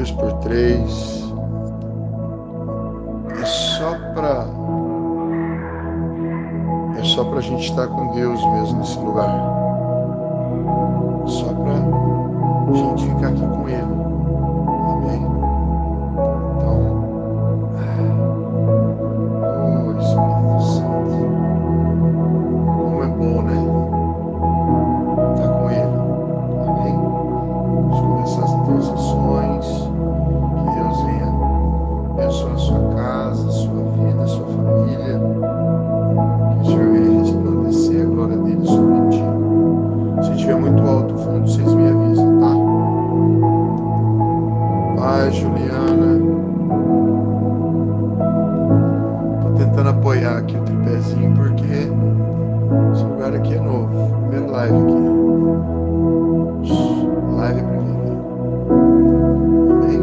por 3. É só pra gente estar com Deus mesmo nesse lugar. Só pra gente ficar aqui com Ele. Amém? Então, oh Espírito Santo, como é bom, né? Estar com Ele. Amém? Vamos começar as intercessões. Que Deus venha abençoar a sua casa, a sua vida, a sua família. Que o Senhor venha resplandecer a glória dele sobre ti. Se estiver muito alto o fundo, vocês me avisam, tá? Pai, Juliana. Tô tentando apoiar aqui o tripézinho porque esse lugar aqui é novo. Primeira live aqui. Live é primeira. Amém?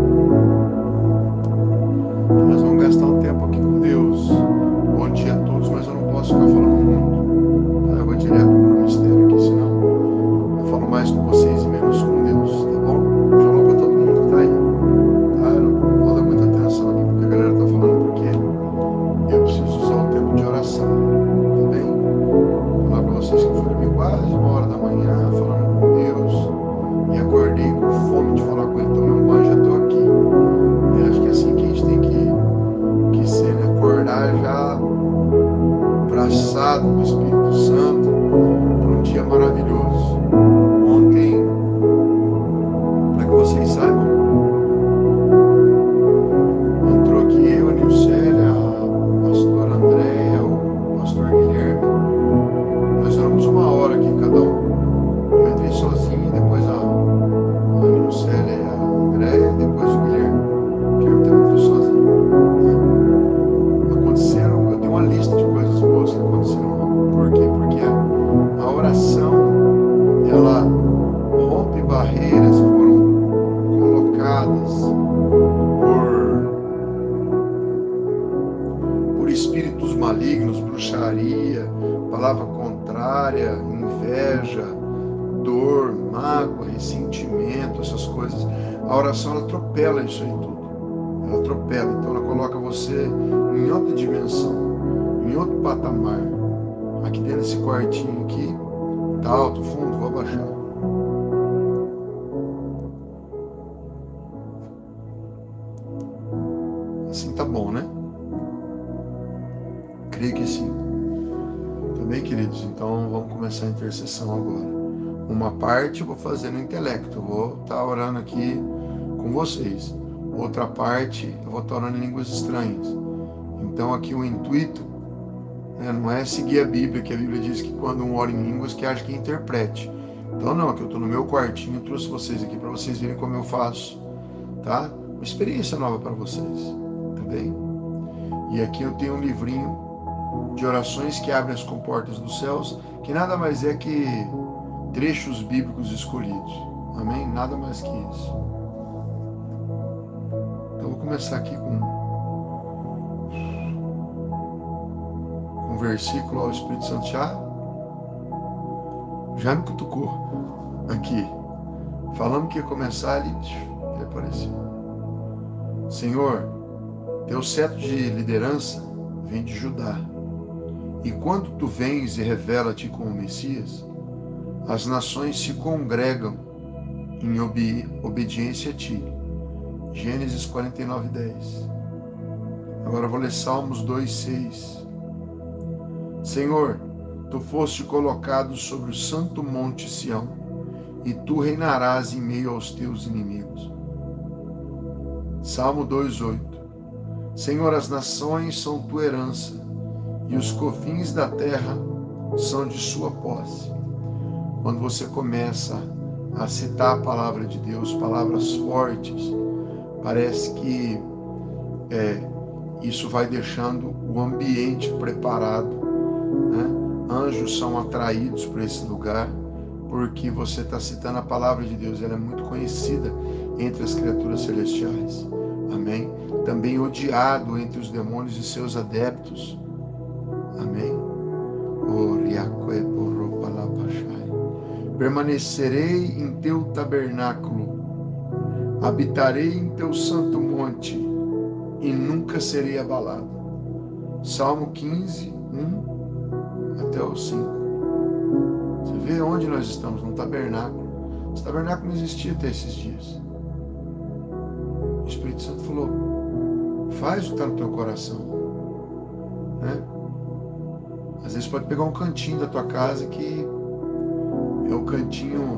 Então nós vamos gastar um tempo aqui com Deus. Bom dia a todos, mas eu não posso ficar falando muito. Tá? Eu vou direto pro mistério aqui, senão eu falo mais com vocês e menos com Deus, tá bom? Shalom pra todo mundo que tá aí. Tá? Eu não vou dar muita atenção aqui porque a galera tá falando porque eu preciso usar o tempo de oração, tá bem? Vou falar pra vocês que eu fui dormir quase 1h da manhã falando com Deus e acordei com fome de falar com Ele, tomei um banho e já tô aqui. Eu acho que é assim que a gente tem que ser, né? Acordar já abraçado com o Espírito Santo para um dia maravilhoso. Ontem, para que vocês saibam, entrou aqui eu, a Nilcélia, a pastora Andréia, o pastor Guilherme. Nós oramos 1h aqui cada um. Eu entrei sozinho, depois a Nilcélia e a Andréia, depois o Guilherme. O Guilherme também entrou sozinho. Aconteceram, eu tenho uma lista de coisas boas que aconteceram. Por quê? Porque a oração, ela rompe barreiras que foram colocadas por espíritos malignos, bruxaria, palavra contrária, inveja, dor, mágoa, ressentimento, essas coisas. A oração, ela atropela isso aí tudo. Ela atropela, então ela coloca você em outra dimensão, em outro patamar. Aqui dentro desse quartinho aqui, tá alto, fundo, vou abaixar. Assim tá bom, né? Creio que sim. Tá bem, queridos? Então vamos começar a intercessão agora. Uma parte eu vou fazer no intelecto, eu vou estar orando aqui com vocês. Outra parte eu vou estar orando em línguas estranhas. Então aqui o intuito, né, não é seguir a Bíblia, que a Bíblia diz que quando um ora em línguas, que haja quem interprete. Então não, aqui eu estou no meu quartinho, trouxe vocês aqui para vocês verem como eu faço, tá? Uma experiência nova para vocês, tá bem? E aqui eu tenho um livrinho de orações que abrem as comportas dos céus, que nada mais é que trechos bíblicos escolhidos, amém? Nada mais que isso. Então vou começar aqui com um versículo. Ó, o Espírito Santo já me cutucou aqui. Falamos que ia começar, ele apareceu. Senhor, teu cetro de liderança vem de Judá. E quando tu vens e revela-te como Messias, as nações se congregam em obediência a ti. Gênesis 49:10. Agora eu vou ler Salmos 2:6. Senhor, tu foste colocado sobre o santo monte Sião, e tu reinarás em meio aos teus inimigos. Salmo 2:8. Senhor, as nações são tua herança, e os confins da terra são de sua posse. Quando você começa a citar a palavra de Deus, palavras fortes, parece que isso vai deixando o ambiente preparado, né? Anjos são atraídos para esse lugar, porque você está citando a palavra de Deus. Ela é muito conhecida entre as criaturas celestiais, amém? Também odiado entre os demônios e seus adeptos, amém? Permanecerei em teu tabernáculo, Habitarei em teu santo monte e nunca serei abalado. Salmo 15, 1 até o 5. Você vê onde nós estamos, num tabernáculo. Esse tabernáculo não existia até esses dias. O Espírito Santo falou, faz o que está no teu coração, né? Às vezes pode pegar um cantinho da tua casa que é o cantinho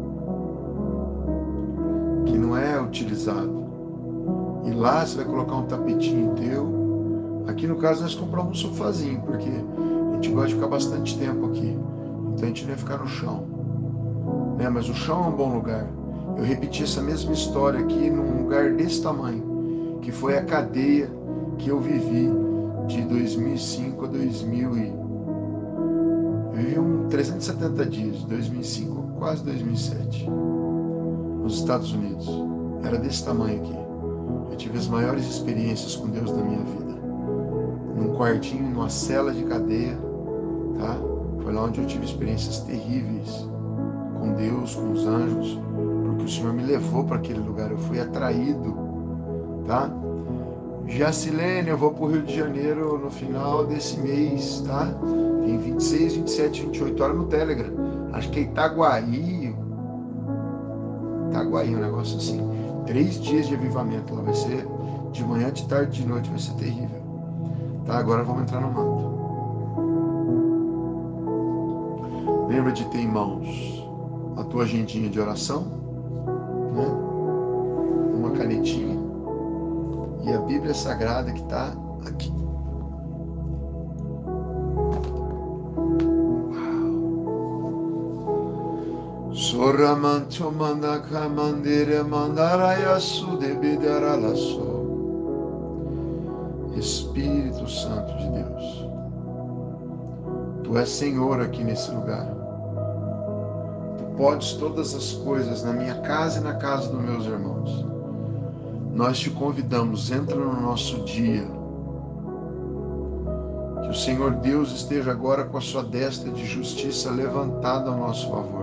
que não é utilizado. E lá você vai colocar um tapetinho teu. Aqui no caso nós compramos um sofazinho, porque a gente gosta de ficar bastante tempo aqui. Então a gente não ia ficar no chão, né? Mas o chão é um bom lugar. Eu repeti essa mesma história aqui num lugar desse tamanho, que foi a cadeia que eu vivi de 2005 a 2000 eu vivi 370 dias, de 2005 a quase 2007, nos Estados Unidos. Era desse tamanho aqui. Eu tive as maiores experiências com Deus da minha vida. Num quartinho, numa cela de cadeia, tá? Foi lá onde eu tive experiências terríveis com Deus, com os anjos, porque o Senhor me levou para aquele lugar, eu fui atraído, tá? Jacilene, eu vou para o Rio de Janeiro no final desse mês, tá? Tem 26, 27, 28 horas no Telegram. Acho que é Itaguaí, um negócio assim. 3 dias de avivamento lá, vai ser de manhã, de tarde, de noite, vai ser terrível. Tá, agora vamos entrar no manto. Lembra de ter em mãos a tua agendinha de oração, né? Uma canetinha e a Bíblia Sagrada que está aqui. Soramancho mandaka mandere mandarayasu debidaralasso. Espírito Santo de Deus, Tu és Senhor aqui nesse lugar. Tu podes todas as coisas na minha casa e na casa dos meus irmãos. Nós te convidamos, entra no nosso dia. Que o Senhor Deus esteja agora com a sua destra de justiça levantada ao nosso favor.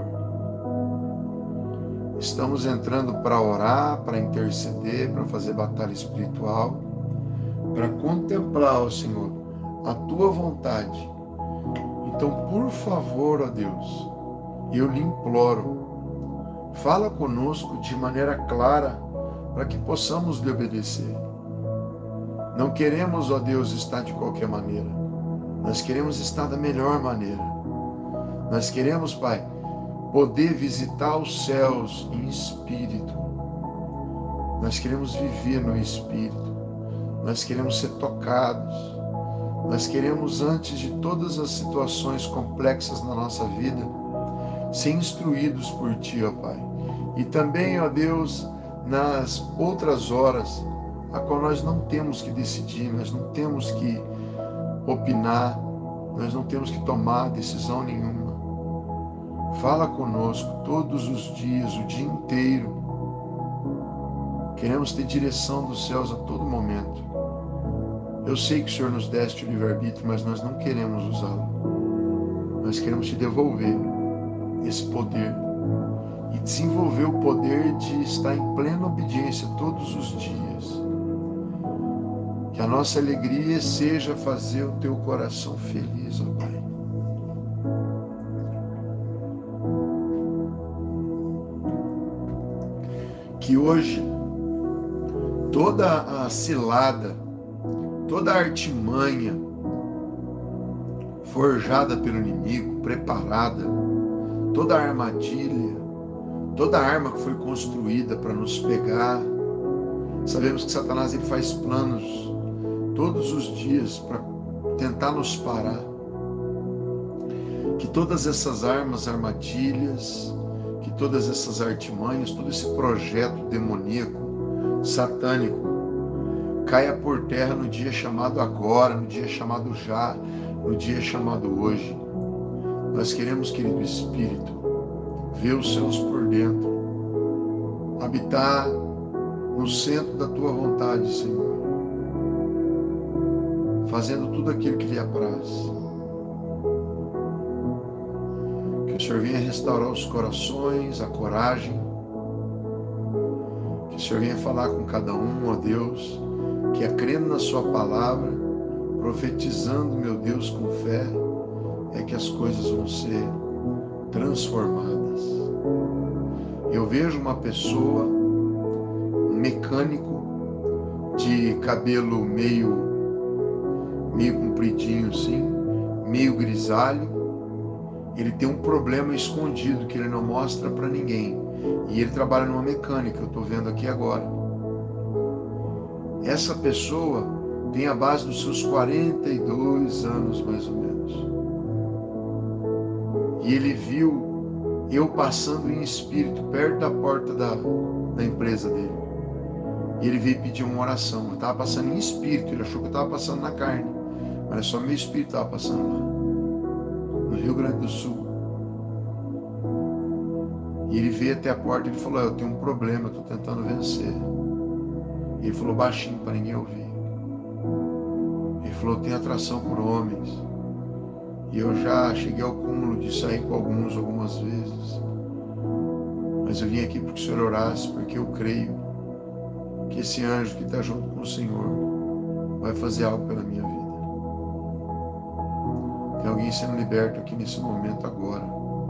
Estamos entrando para orar, para interceder, para fazer batalha espiritual, para contemplar, ó Senhor, a Tua vontade. Então, por favor, ó Deus, eu lhe imploro, fala conosco de maneira clara, para que possamos lhe obedecer. Não queremos, ó Deus, estar de qualquer maneira. Nós queremos estar da melhor maneira. Nós queremos, Pai, poder visitar os céus em espírito. Nós queremos viver no espírito. Nós queremos ser tocados. Nós queremos, antes de todas as situações complexas na nossa vida, ser instruídos por Ti, ó Pai. E também, ó Deus, nas outras horas, a qual nós não temos que decidir, nós não temos que opinar, nós não temos que tomar decisão nenhuma. Fala conosco todos os dias, o dia inteiro. Queremos ter direção dos céus a todo momento. Eu sei que o Senhor nos deste o livre-arbítrio, mas nós não queremos usá-lo. Nós queremos te devolver esse poder e desenvolver o poder de estar em plena obediência todos os dias. Que a nossa alegria seja fazer o teu coração feliz, ó Pai. Que hoje toda a cilada, toda a artimanha forjada pelo inimigo, preparada, toda a armadilha, toda a arma que foi construída para nos pegar. Sabemos que Satanás ele faz planos todos os dias para tentar nos parar. Que todas essas armas, armadilhas, que todas essas artimanhas, todo esse projeto demoníaco, satânico, caia por terra no dia chamado agora, no dia chamado já, no dia chamado hoje. Nós queremos, querido Espírito, ver os céus por dentro, habitar no centro da Tua vontade, Senhor, fazendo tudo aquilo que lhe apraz. Que o Senhor venha restaurar os corações, a coragem. Que Que o Senhor venha falar com cada um, ó Deus, que é crendo na sua palavra, profetizando, meu Deus, com fé, é que as coisas vão ser transformadas. Eu vejo uma pessoa, um mecânico de cabelo meio compridinho assim, meio grisalho. Ele tem um problema escondido que ele não mostra para ninguém. E ele trabalha numa mecânica, eu estou vendo aqui agora. Essa pessoa tem a base dos seus 42 anos, mais ou menos. E ele viu eu passando em espírito perto da porta da empresa dele. E ele veio pedir uma oração. Eu estava passando em espírito, ele achou que eu estava passando na carne. Mas só meu espírito estava passando lá, no Rio Grande do Sul. E ele veio até a porta e ele falou: eu tenho um problema, eu estou tentando vencer. E ele falou baixinho para ninguém ouvir. Ele falou: eu tenho atração por homens. E eu já cheguei ao cúmulo de sair com algumas vezes. Mas eu vim aqui porque o Senhor orasse, porque eu creio que esse anjo que está junto com o Senhor vai fazer algo pela minha vida. Tem alguém sendo liberto aqui nesse momento agora.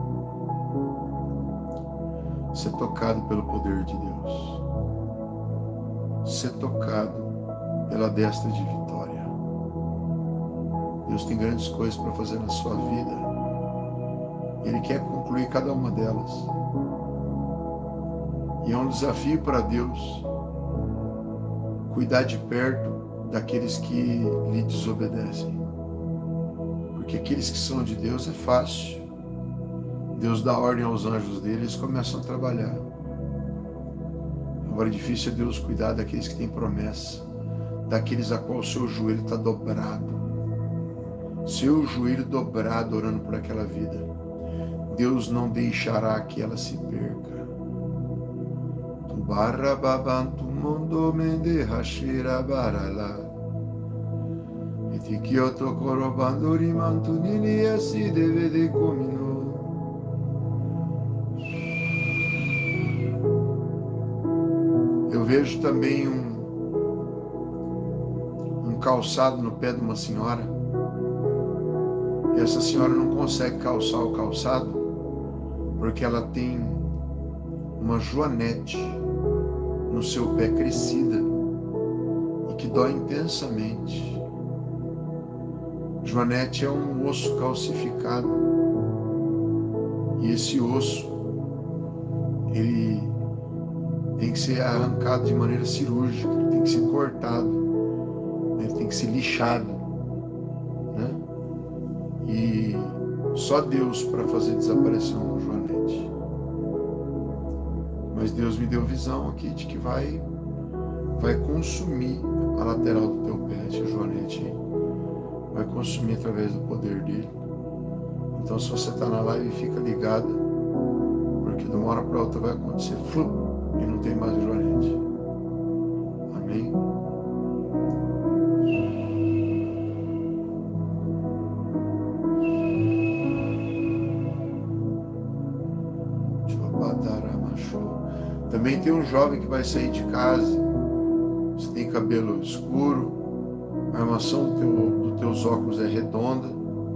Ser tocado pelo poder de Deus. Ser tocado pela destra de vitória. Deus tem grandes coisas para fazer na sua vida. Ele quer concluir cada uma delas. E é um desafio para Deus cuidar de perto daqueles que lhe desobedecem. Porque aqueles que são de Deus é fácil. Deus dá ordem aos anjos dele, eles começam a trabalhar. Agora, difícil é Deus cuidar daqueles que têm promessa, daqueles a qual o seu joelho está dobrado. Seu joelho dobrado orando por aquela vida. Deus não deixará que ela se perca. Tu barra babantu mundo mende hashira barala. Etikioto korobanduri mantunini asi deve de comino. Eu vejo também um calçado no pé de uma senhora. E essa senhora não consegue calçar o calçado porque ela tem uma joanete no seu pé crescida e que dói intensamente. Joanete é um osso calcificado e esse osso ele tem que ser arrancado de maneira cirúrgica, ele tem que ser cortado, ele tem que ser lixado, né? E só Deus para fazer desaparecer um joanete. Mas Deus me deu visão aqui de que vai consumir a lateral do teu pé, esse joanete aí. Vai consumir através do poder dele. Então, se você está na live, fica ligado, porque de uma hora para outra vai acontecer e não tem mais joanete. Amém? Também tem um jovem que vai sair de casa. Você tem cabelo escuro, a armação dos teus óculos é redonda,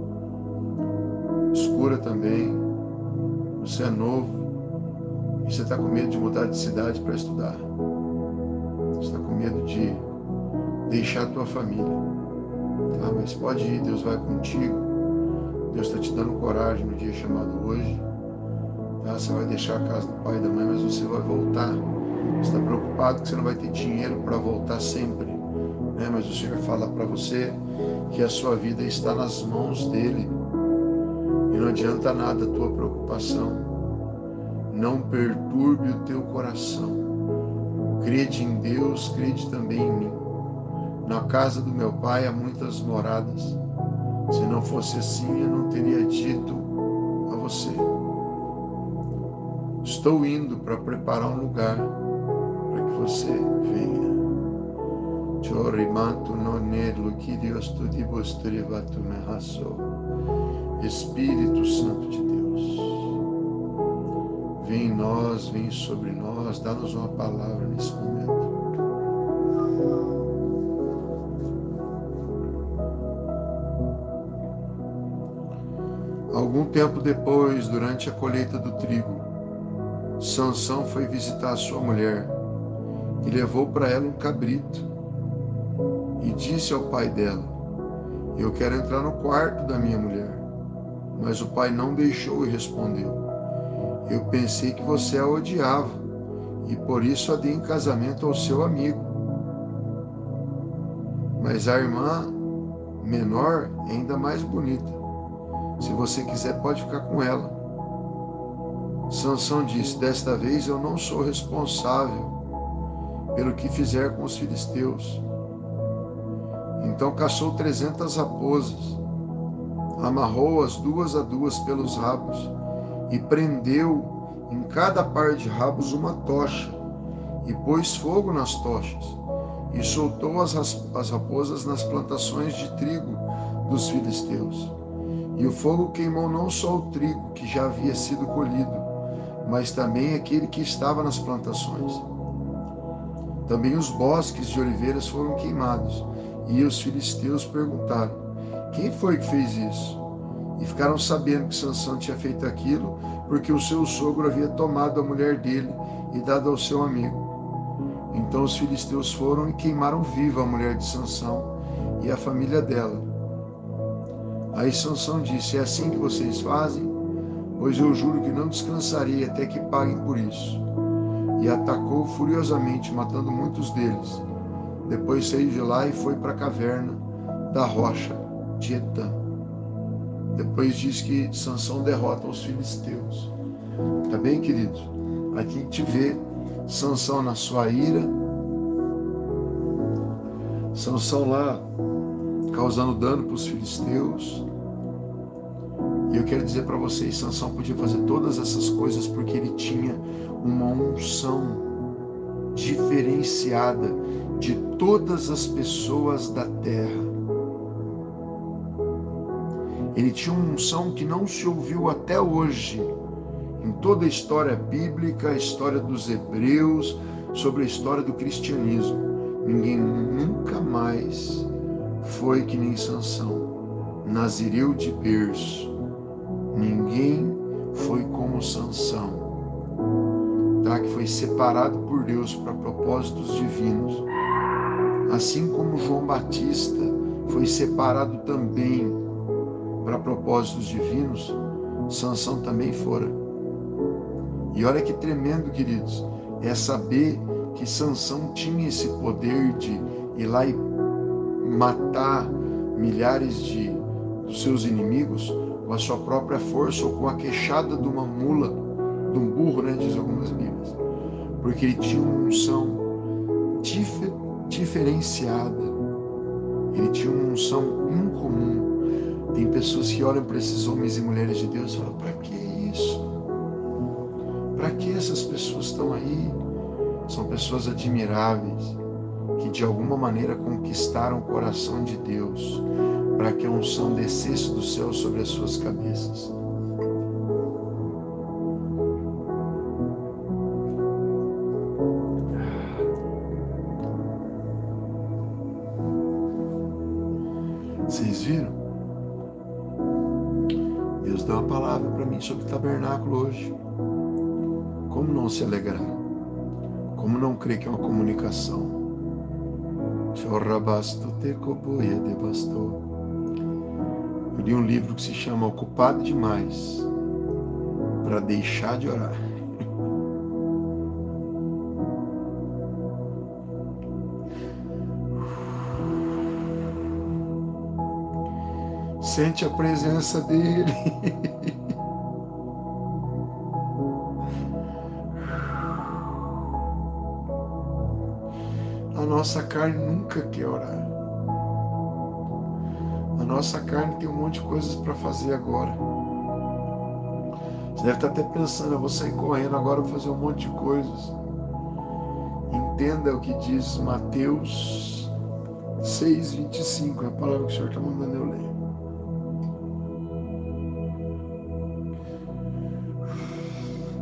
escura também. Você é novo e você está com medo de mudar de cidade para estudar. Você está com medo de deixar a tua família. Tá? Mas pode ir, Deus vai contigo. Deus está te dando coragem no dia chamado hoje. Tá? Você vai deixar a casa do pai e da mãe, mas você vai voltar. Você está preocupado que você não vai ter dinheiro para voltar sempre, né? Mas o Senhor fala para você que a sua vida está nas mãos dele e não adianta nada a tua preocupação. Não perturbe o teu coração. Crede em Deus, crede também em mim. Na casa do meu pai há muitas moradas. Se não fosse assim, eu não teria dito a você. Estou indo para preparar um lugar para que você venha. Espírito Santo de Deus, vem em nós, vem sobre nós, dá-nos uma palavra nesse momento. Algum tempo depois, durante a colheita do trigo, Sansão foi visitar a sua mulher e levou para ela um cabrito e disse ao pai dela: eu quero entrar no quarto da minha mulher. Mas o pai não deixou e respondeu: eu pensei que você a odiava e por isso a dei em casamento ao seu amigo. Mas a irmã menor é ainda mais bonita. Se você quiser, pode ficar com ela. Sansão disse: desta vez eu não sou responsável pelo que fizer com os filisteus. Então caçou 300 raposas, amarrou-as duas a duas pelos rabos e prendeu em cada par de rabos uma tocha e pôs fogo nas tochas e soltou as raposas nas plantações de trigo dos filisteus. E o fogo queimou não só o trigo que já havia sido colhido, mas também aquele que estava nas plantações. Também os bosques de oliveiras foram queimados. E os filisteus perguntaram: quem foi que fez isso? E ficaram sabendo que Sansão tinha feito aquilo porque o seu sogro havia tomado a mulher dele e dado ao seu amigo. Então os filisteus foram e queimaram viva a mulher de Sansão e a família dela. Aí Sansão disse: é assim que vocês fazem? Pois eu juro que não descansarei até que paguem por isso. E atacou furiosamente, matando muitos deles. Depois saiu de lá e foi para a caverna da rocha de Etã. Depois diz que Sansão derrota os filisteus. Tá bem, queridos? Aqui a gente vê Sansão na sua ira, Sansão lá causando dano para os filisteus. E eu quero dizer para vocês, Sansão podia fazer todas essas coisas porque ele tinha uma unção diferenciada de todas as pessoas da terra. Ele tinha uma unção que não se ouviu até hoje em toda a história bíblica, a história dos hebreus, sobre a história do cristianismo. Ninguém nunca mais foi que nem Sansão, nazireu de berço. Ninguém foi como Sansão, tá? Que foi separado por Deus para propósitos divinos. Assim como João Batista foi separado também para propósitos divinos, Sansão também fora. E olha que tremendo, queridos, é saber que Sansão tinha esse poder de ir lá e matar milhares dos seus inimigos com a sua própria força ou com a queixada de uma mula, de um burro, né, diz algumas Bíblias. Porque ele tinha uma unção diferenciada. Ele tinha uma unção incomum. Tem pessoas que olham para esses homens e mulheres de Deus e falam: para que isso? Para que essas pessoas estão aí? São pessoas admiráveis, que de alguma maneira conquistaram o coração de Deus, para que a unção descesse do céu sobre as suas cabeças. Vocês viram? Deus deu uma palavra para mim sobre o tabernáculo hoje. Como não se alegrar? Como não crer que é uma comunicação? Eu li um livro que se chama Ocupado Demais para Deixar de Orar. Sente a presença dele. A nossa carne nunca quer orar. A nossa carne tem um monte de coisas para fazer agora. Você deve estar até pensando: eu vou sair correndo agora, vou fazer um monte de coisas. Entenda o que diz Mateus 6:25, é a palavra que o Senhor está mandando eu ler.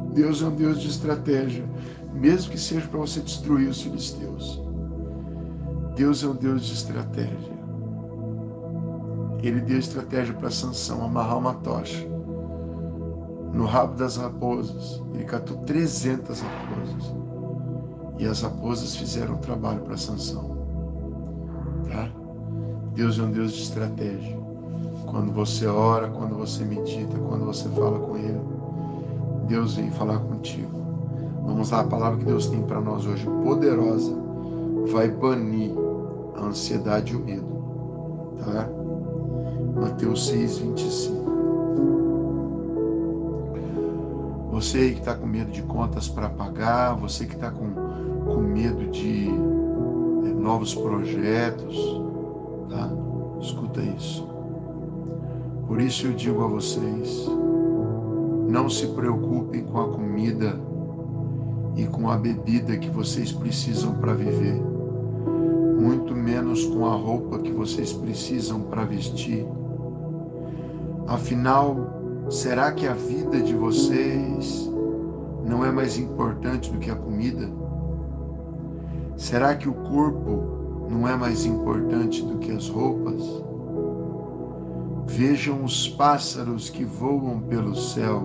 Deus é um Deus de estratégia, mesmo que seja para você destruir os filisteus. Deus é um Deus de estratégia. Ele deu estratégia para Sansão amarrar uma tocha no rabo das raposas. Ele catou 300 raposas. E as raposas fizeram o trabalho para Sansão. Tá? Deus é um Deus de estratégia. Quando você ora, quando você medita, quando você fala com Ele, Deus vem falar contigo. Vamos lá, a palavra que Deus tem para nós hoje, poderosa, vai banir a ansiedade e o medo. Tá? Mateus 6, 25. Você aí que está com medo de contas para pagar, você que está com medo de novos projetos, tá? Escuta isso. Por isso eu digo a vocês, não se preocupem com a comida e com a bebida que vocês precisam para viver, muito menos com a roupa que vocês precisam para vestir. Afinal, será que a vida de vocês não é mais importante do que a comida? Será que o corpo não é mais importante do que as roupas? Vejam os pássaros que voam pelo céu.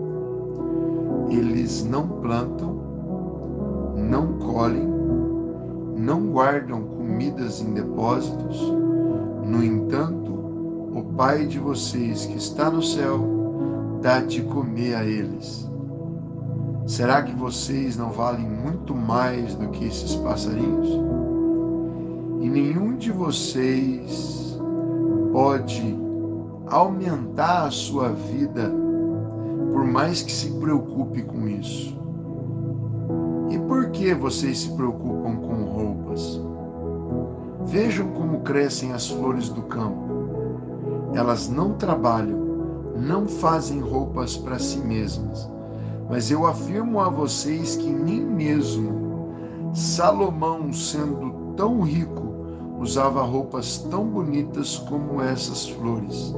Eles não plantam, não colhem, não guardam comidas em depósitos. No entanto, o Pai de vocês que está no céu dá de comer a eles. Será que vocês não valem muito mais do que esses passarinhos? E nenhum de vocês pode aumentar a sua vida, por mais que se preocupe com isso. E por que vocês se preocupam com roupas? Vejam como crescem as flores do campo. Elas não trabalham, não fazem roupas para si mesmas. Mas eu afirmo a vocês que nem mesmo Salomão, sendo tão rico, usava roupas tão bonitas como essas flores.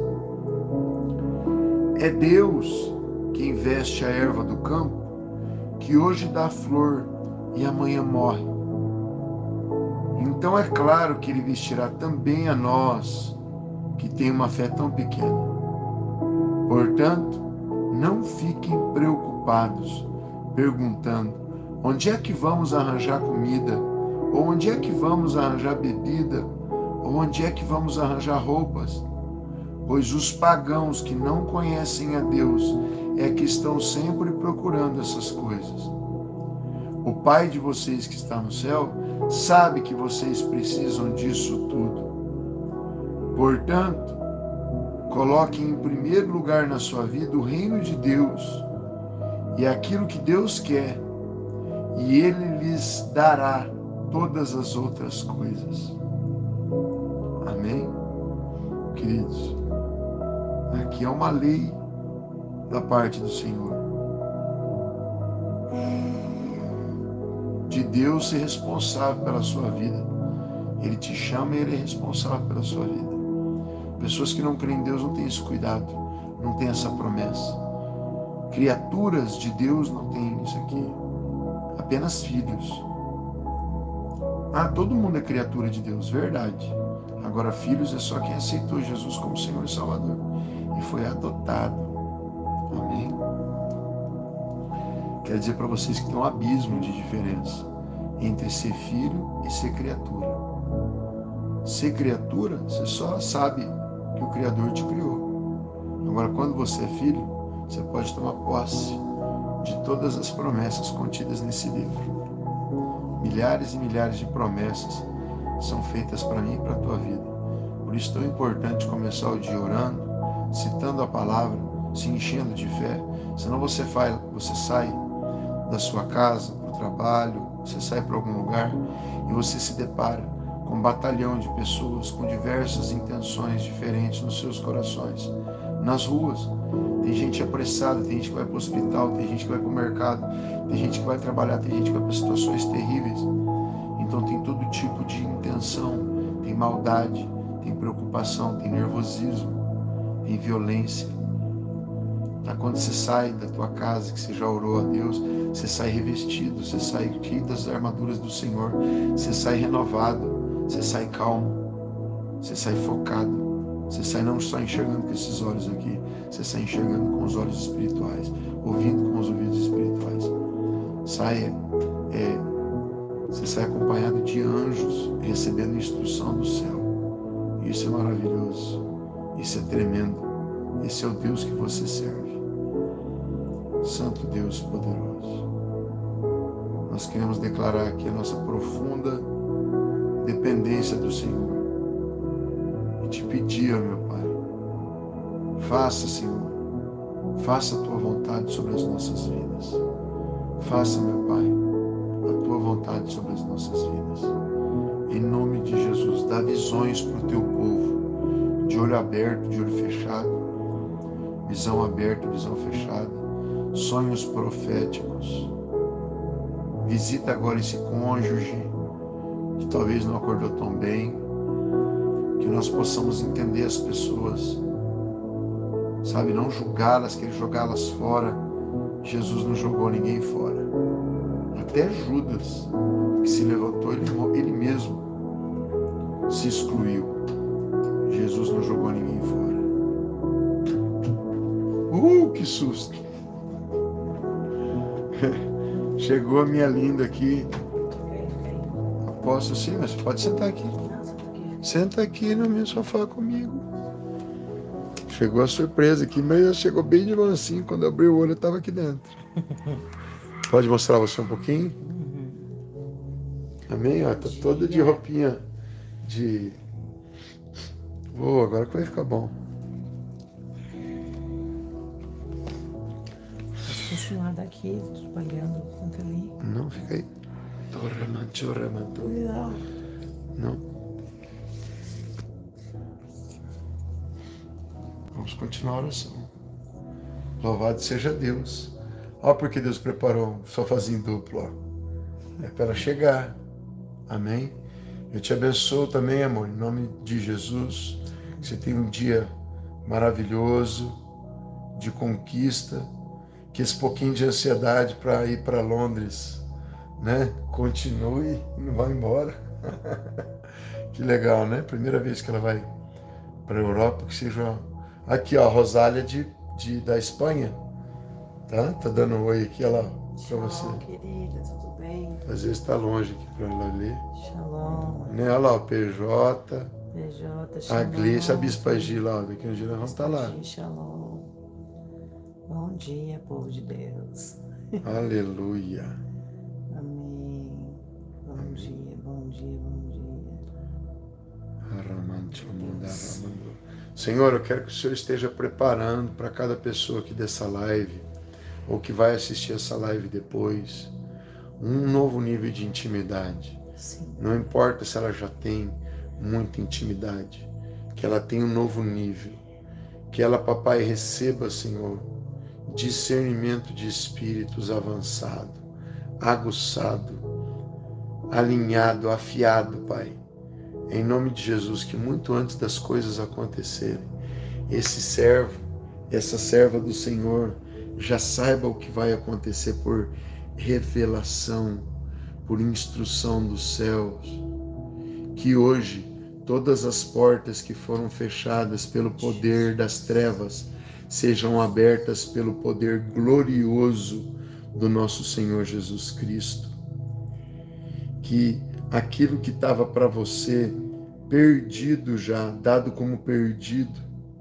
É Deus quem veste a erva do campo, que hoje dá flor e amanhã morre. Então é claro que Ele vestirá também a nós, que tem uma fé tão pequena. Portanto, não fiquem preocupados, perguntando: onde é que vamos arranjar comida? Ou onde é que vamos arranjar bebida? Ou onde é que vamos arranjar roupas? Pois os pagãos que não conhecem a Deus é que estão sempre procurando essas coisas. O Pai de vocês que está no céu sabe que vocês precisam disso tudo. Portanto, coloquem em primeiro lugar na sua vida o reino de Deus e aquilo que Deus quer, e Ele lhes dará todas as outras coisas. Amém? Queridos, aqui é uma lei da parte do Senhor, de Deus ser responsável pela sua vida. Ele te chama e Ele é responsável pela sua vida. Pessoas que não creem em Deus não têm esse cuidado, não têm essa promessa. Criaturas de Deus não têm isso aqui, apenas filhos. Todo mundo é criatura de Deus, verdade. Agora, filhos é só quem aceitou Jesus como Senhor e Salvador e foi adotado. Amém? Quero dizer para vocês que tem um abismo de diferença entre ser filho e ser criatura. Ser criatura, você só sabe que o Criador te criou. Agora, quando você é filho, você pode tomar posse de todas as promessas contidas nesse livro. Milhares e milhares de promessas são feitas para mim e para a tua vida. Por isso é tão importante começar o dia orando, citando a palavra, se enchendo de fé. Senão você sai da sua casa para o trabalho, você sai para algum lugar e você se depara com um batalhão de pessoas com diversas intenções diferentes nos seus corações. Nas ruas, tem gente apressada, tem gente que vai para o hospital, tem gente que vai para o mercado, tem gente que vai trabalhar, tem gente que vai para situações terríveis. Então tem todo tipo de intenção, tem maldade, tem preocupação, tem nervosismo, tem violência, Tá? Quando você sai da tua casa, que você já orou a Deus, você sai revestido, você sai cheio das armaduras do Senhor, você sai renovado, você sai calmo, você sai focado, você sai não só enxergando com esses olhos aqui, você sai enxergando com os olhos espirituais, ouvindo com os ouvidos espirituais. Você sai acompanhado de anjos, recebendo instrução do céu. Isso é maravilhoso, isso é tremendo. Esse é o Deus que você serve. Santo Deus poderoso. Nós queremos declarar aqui a nossa profunda dependência do Senhor. E te pedir, ó meu Pai, faça, Senhor, faça a Tua vontade sobre as nossas vidas. Faça, meu Pai, a Tua vontade sobre as nossas vidas. Em nome de Jesus, dá visões para o Teu povo, de olho aberto, de olho fechado, visão aberta, visão fechada, sonhos proféticos. Visita agora esse cônjuge que talvez não acordou tão bem, que nós possamos entender as pessoas, sabe, não julgá-las, querer jogá-las fora. Jesus não jogou ninguém fora. Até Judas, que se levantou, ele mesmo se excluiu. Jesus não jogou ninguém fora. Que susto! Chegou a minha linda aqui. Posso sim, mas pode sentar aqui. Senta aqui no meu sofá comigo. Chegou a surpresa aqui, mas ela chegou bem de mansinho. Quando eu abri o olho, eu estava aqui dentro. Pode mostrar você um pouquinho? Amém? Ó, tá toda de roupinha de... agora que vai ficar bom. Continuar daqui, trabalhando tanto ali. Não, fica aí. Não. Vamos continuar a oração. Louvado seja Deus. Olha porque Deus preparou um sofazinho duplo. Ó. É para ela chegar. Amém? Eu te abençoo também, amor, em nome de Jesus. Que você tenha um dia maravilhoso, de conquista. Que esse pouquinho de ansiedade para ir para Londres, né, continue e não vá embora. Que legal, né? Primeira vez que ela vai para a Europa, que seja... Aqui, ó, a Rosália da Espanha, tá? Tá dando um oi aqui, olha lá, para você. Querida, tudo bem? Às vezes está longe aqui para ela ler. Shalom. Né? Olha lá, o PJ, shalom. a Gleice, a Bispa Gi lá, daqui um dia nós vamos estar lá. Shalom. Bom dia, povo de Deus. Aleluia. Amém. Bom dia, bom dia, bom dia. Senhor, eu quero que o Senhor esteja preparando para cada pessoa aqui dessa live, ou que vai assistir essa live depois, um novo nível de intimidade. Sim. Não importa se ela já tem muita intimidade, que ela tenha um novo nível, que ela, papai, receba, Senhor, discernimento de espíritos avançado, aguçado, alinhado, afiado, Pai. Em nome de Jesus, que muito antes das coisas acontecerem, esse servo, essa serva do Senhor, já saiba o que vai acontecer por revelação, por instrução dos céus. Que hoje, todas as portas que foram fechadas pelo poder das trevas, sejam abertas pelo poder glorioso do nosso Senhor Jesus Cristo. Que aquilo que estava para você perdido já, dado como perdido.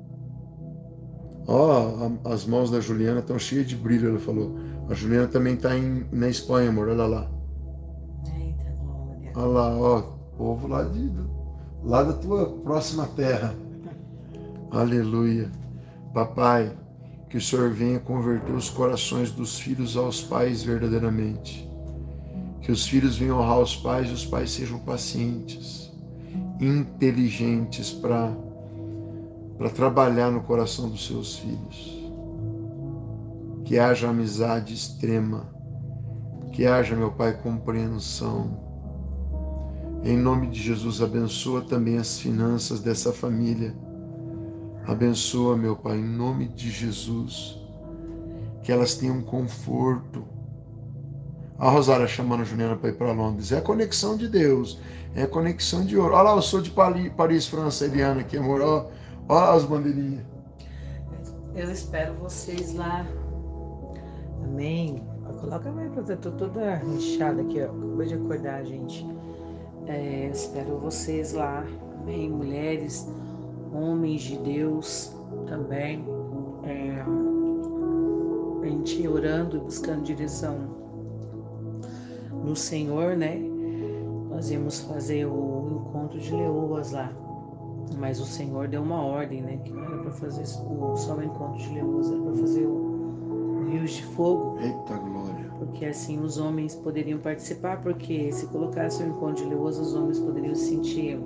As mãos da Juliana estão cheias de brilho, ela falou. A Juliana também está na Espanha, amor, olha lá. Eita, glória. Olha lá, povo lá da tua próxima terra. Aleluia. Papai, que o Senhor venha converter os corações dos filhos aos pais verdadeiramente. Que os filhos venham honrar os pais e os pais sejam pacientes, inteligentes para trabalhar no coração dos seus filhos. Que haja amizade extrema, que haja, meu Pai, compreensão. Em nome de Jesus, abençoa também as finanças dessa família. Abençoa, meu Pai, em nome de Jesus. que elas tenham conforto. A Rosária chamando a Juliana para ir para Londres. É a conexão de Deus. É a conexão de ouro. Olha lá, eu sou de Paris, França, Eliana aqui, amor. Olha as bandeirinhas. Eu espero vocês lá. Amém. Coloca a minha protetor toda inchada aqui, ó. Acabei de acordar, gente. Eu espero vocês lá. Amém. Mulheres, homens de Deus também. A gente orando e buscando direção no Senhor, né? Nós íamos fazer o encontro de leoas lá, mas o Senhor deu uma ordem, né? Que não era para fazer só o encontro de leoas, era para fazer o rios de fogo. Eita glória! Porque assim os homens poderiam participar, porque se colocasse o encontro de leoas, os homens poderiam se sentir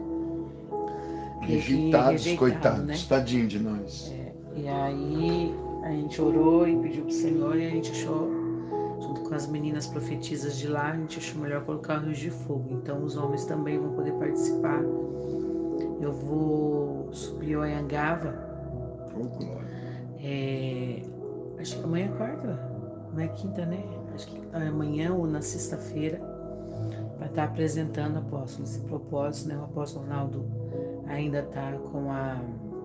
rejeitados, coitados, né? Tadinho de nós. E aí a gente orou e pediu pro Senhor, e a gente achou, junto com as meninas profetisas de lá, a gente achou melhor colocar rios de fogo. Então os homens também vão poder participar. Eu vou subir o Anhangava. Oh, glória. Acho que amanhã é quarta, não é quinta, né? Acho que amanhã ou na sexta-feira, para estar apresentando apóstolos. Esse propósito, né? O apóstolo Ronaldo ainda está com a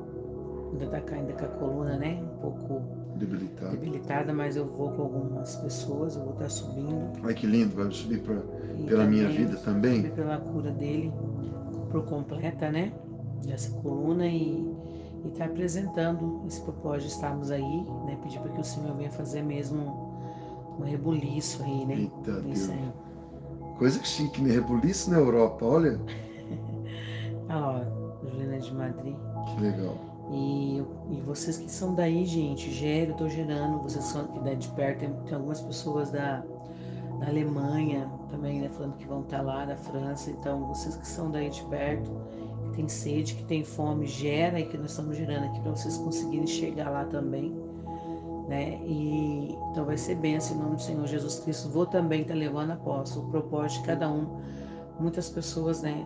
coluna, né? Um pouco debilitada, mas eu vou com algumas pessoas, eu vou estar subindo. Ai, que lindo, vai subir pela minha vida também. Subir pela cura dele por completa, né? Dessa coluna e tá apresentando esse propósito de estarmos aí, né? Pedir para que o Senhor venha fazer mesmo um rebuliço aí, né? Eita Deus. Coisa chique, né? Rebuliço na Europa, olha. Olha lá, Juliana de Madrid. Que legal. E vocês que são daí, gente, eu tô gerando, vocês são aqui daí de perto, tem algumas pessoas da Alemanha também, né, falando que vão estar lá, da França. Então, vocês que são daí de perto, que tem sede, que tem fome, gera aí que nós estamos gerando aqui para vocês conseguirem chegar lá também, né? E então vai ser bênção em nome do Senhor Jesus Cristo. Vou também estar levando apóstolo, o propósito de cada um. Muitas pessoas, né?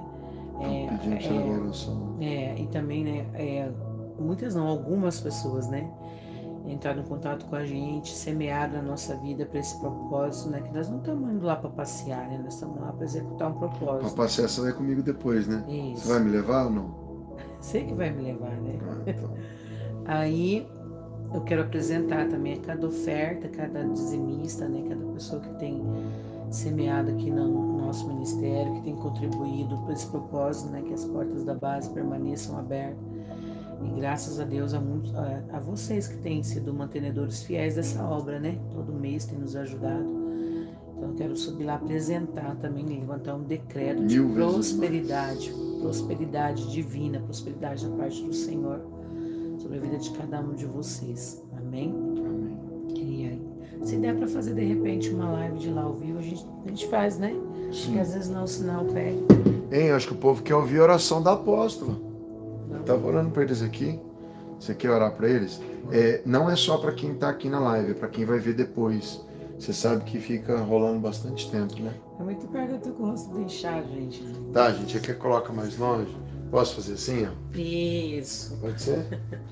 E também, né? Muitas não, algumas pessoas, né? Entraram em contato com a gente, semearam a nossa vida para esse propósito, né? Que nós não estamos indo lá para passear, né? Nós estamos lá para executar um propósito. Para passear você vai comigo depois, né? Isso. Você vai me levar ou não? Sei que vai me levar, né? Então. Aí eu quero apresentar também a cada oferta, cada dizimista, né? Cada pessoa que tem semeado aqui no nosso ministério, que tem contribuído para esse propósito, né? Que as portas da base permaneçam abertas. E graças a Deus a vocês que têm sido mantenedores fiéis dessa obra, né? Todo mês tem nos ajudado. Então eu quero subir lá apresentar também, levantar um decreto de prosperidade divina, prosperidade da parte do Senhor sobre a vida de cada um de vocês. Amém? Amém. E aí, se der para fazer de repente uma live de lá ao vivo, a gente faz, né? Sim. Porque às vezes não, o sinal pega. Eu acho que o povo quer ouvir a oração da apóstola. Eu estava orando para eles aqui. Você quer orar para eles? Não é só para quem está aqui na live, é para quem vai ver depois. Você sabe que fica rolando bastante tempo, né? É muito perto, eu tô com o rosto inchado, gente. Tá, gente, aqui coloca mais longe. Posso fazer assim, ó? Isso. Pode ser?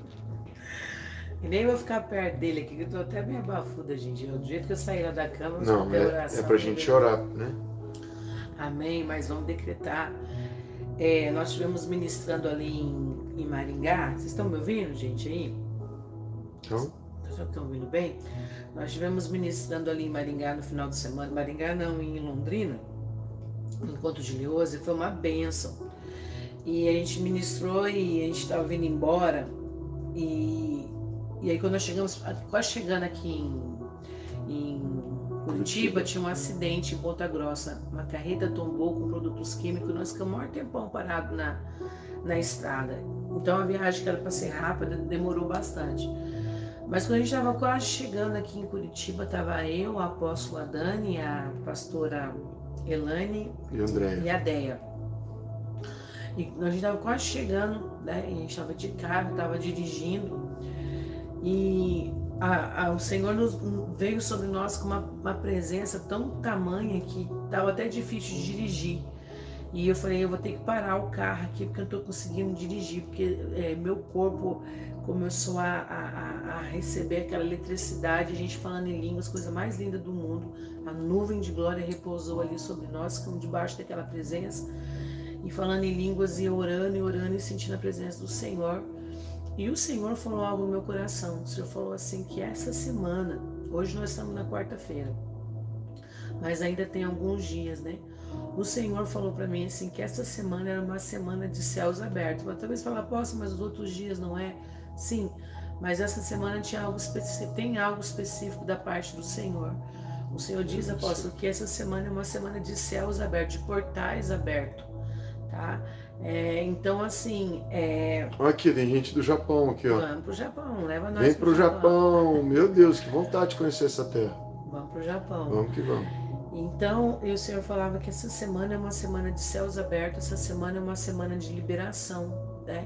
E nem vou ficar perto dele aqui, que eu tô até meio abafuda, gente. Do jeito que eu saí lá da cama, eu não, é pra gente orar, né? Amém, mas vamos decretar. Nós estivemos ministrando ali em Maringá. Vocês estão me ouvindo, gente, aí? Então? Vocês estão ouvindo bem? Nós estivemos ministrando ali em Maringá no final de semana. Maringá não, em Londrina. No encontro de leoas, e foi uma bênção. E a gente ministrou e a gente estava vindo embora. E aí quando nós chegamos, quase chegando aqui em Curitiba, tinha um acidente em Ponta Grossa. Uma carreta tombou com produtos químicos. Nós ficamos um maior tempão parado na estrada. Então a viagem que era para ser rápida demorou bastante. Mas quando a gente estava quase chegando aqui em Curitiba, estava eu, a apóstola Dani, a pastora Elane e a Deia. E a gente estava quase chegando, né? E a gente estava de carro, estava dirigindo. E o Senhor veio sobre nós com uma presença tão tamanha que estava até difícil de dirigir. E eu falei, eu vou ter que parar o carro aqui porque eu não estou conseguindo dirigir, porque meu corpo começou a receber aquela eletricidade, a gente falando em línguas, coisa mais linda do mundo. A nuvem de glória repousou ali sobre nós, ficamos debaixo daquela presença, e falando em línguas e orando e sentindo a presença do Senhor. E o Senhor falou algo no meu coração. O Senhor falou assim, que essa semana, hoje nós estamos na quarta-feira, mas ainda tem alguns dias, né? O Senhor falou para mim assim, que essa semana era uma semana de céus abertos. Mas talvez falar, posso, mas os outros dias não é? Sim, mas essa semana tinha algo específico, tem algo específico da parte do Senhor. O Senhor diz, apóstolo, que essa semana é uma semana de céus abertos, de portais abertos, tá? Então, assim... Aqui, tem gente do Japão aqui, ó. Vamos pro Japão, leva nós Vem pro Japão. Meu Deus, que vontade de conhecer essa terra. Vamos pro Japão. Vamos que vamos. Então, o Senhor falava que essa semana é uma semana de céus abertos, essa semana é uma semana de liberação, né?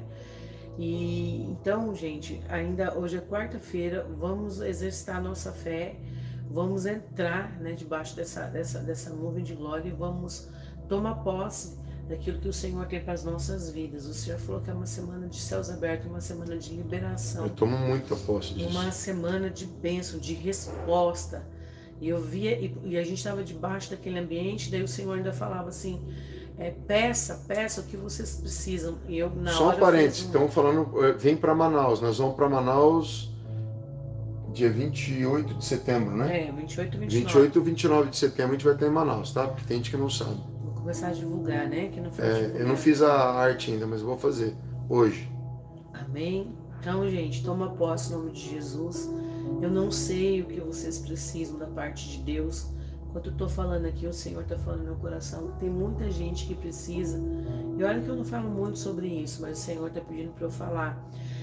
E então, gente, ainda hoje é quarta-feira, vamos exercitar a nossa fé, vamos entrar, né, debaixo dessa nuvem de glória e vamos tomar posse daquilo que o Senhor tem para as nossas vidas. O Senhor falou que é uma semana de céus abertos, uma semana de liberação. Eu tomo muita posse disso. Uma semana de bênção, de resposta. E eu via, e a gente estava debaixo daquele ambiente, daí o Senhor ainda falava assim, peça o que vocês precisam. E eu, na Só hora, um parênteses, estão falando, vem para Manaus, nós vamos para Manaus dia 28 de setembro, né? 28 e 29. 28 e 29 de setembro a gente vai estar em Manaus, tá? Porque tem gente que não sabe. Vou começar a divulgar, né? Que não eu não fiz a arte ainda, mas vou fazer hoje. Amém? Então, gente, toma posse em nome de Jesus. Eu não sei o que vocês precisam da parte de Deus. Enquanto eu estou falando aqui, o Senhor está falando no meu coração. Tem muita gente que precisa. E olha que eu não falo muito sobre isso, mas o Senhor está pedindo para eu falar.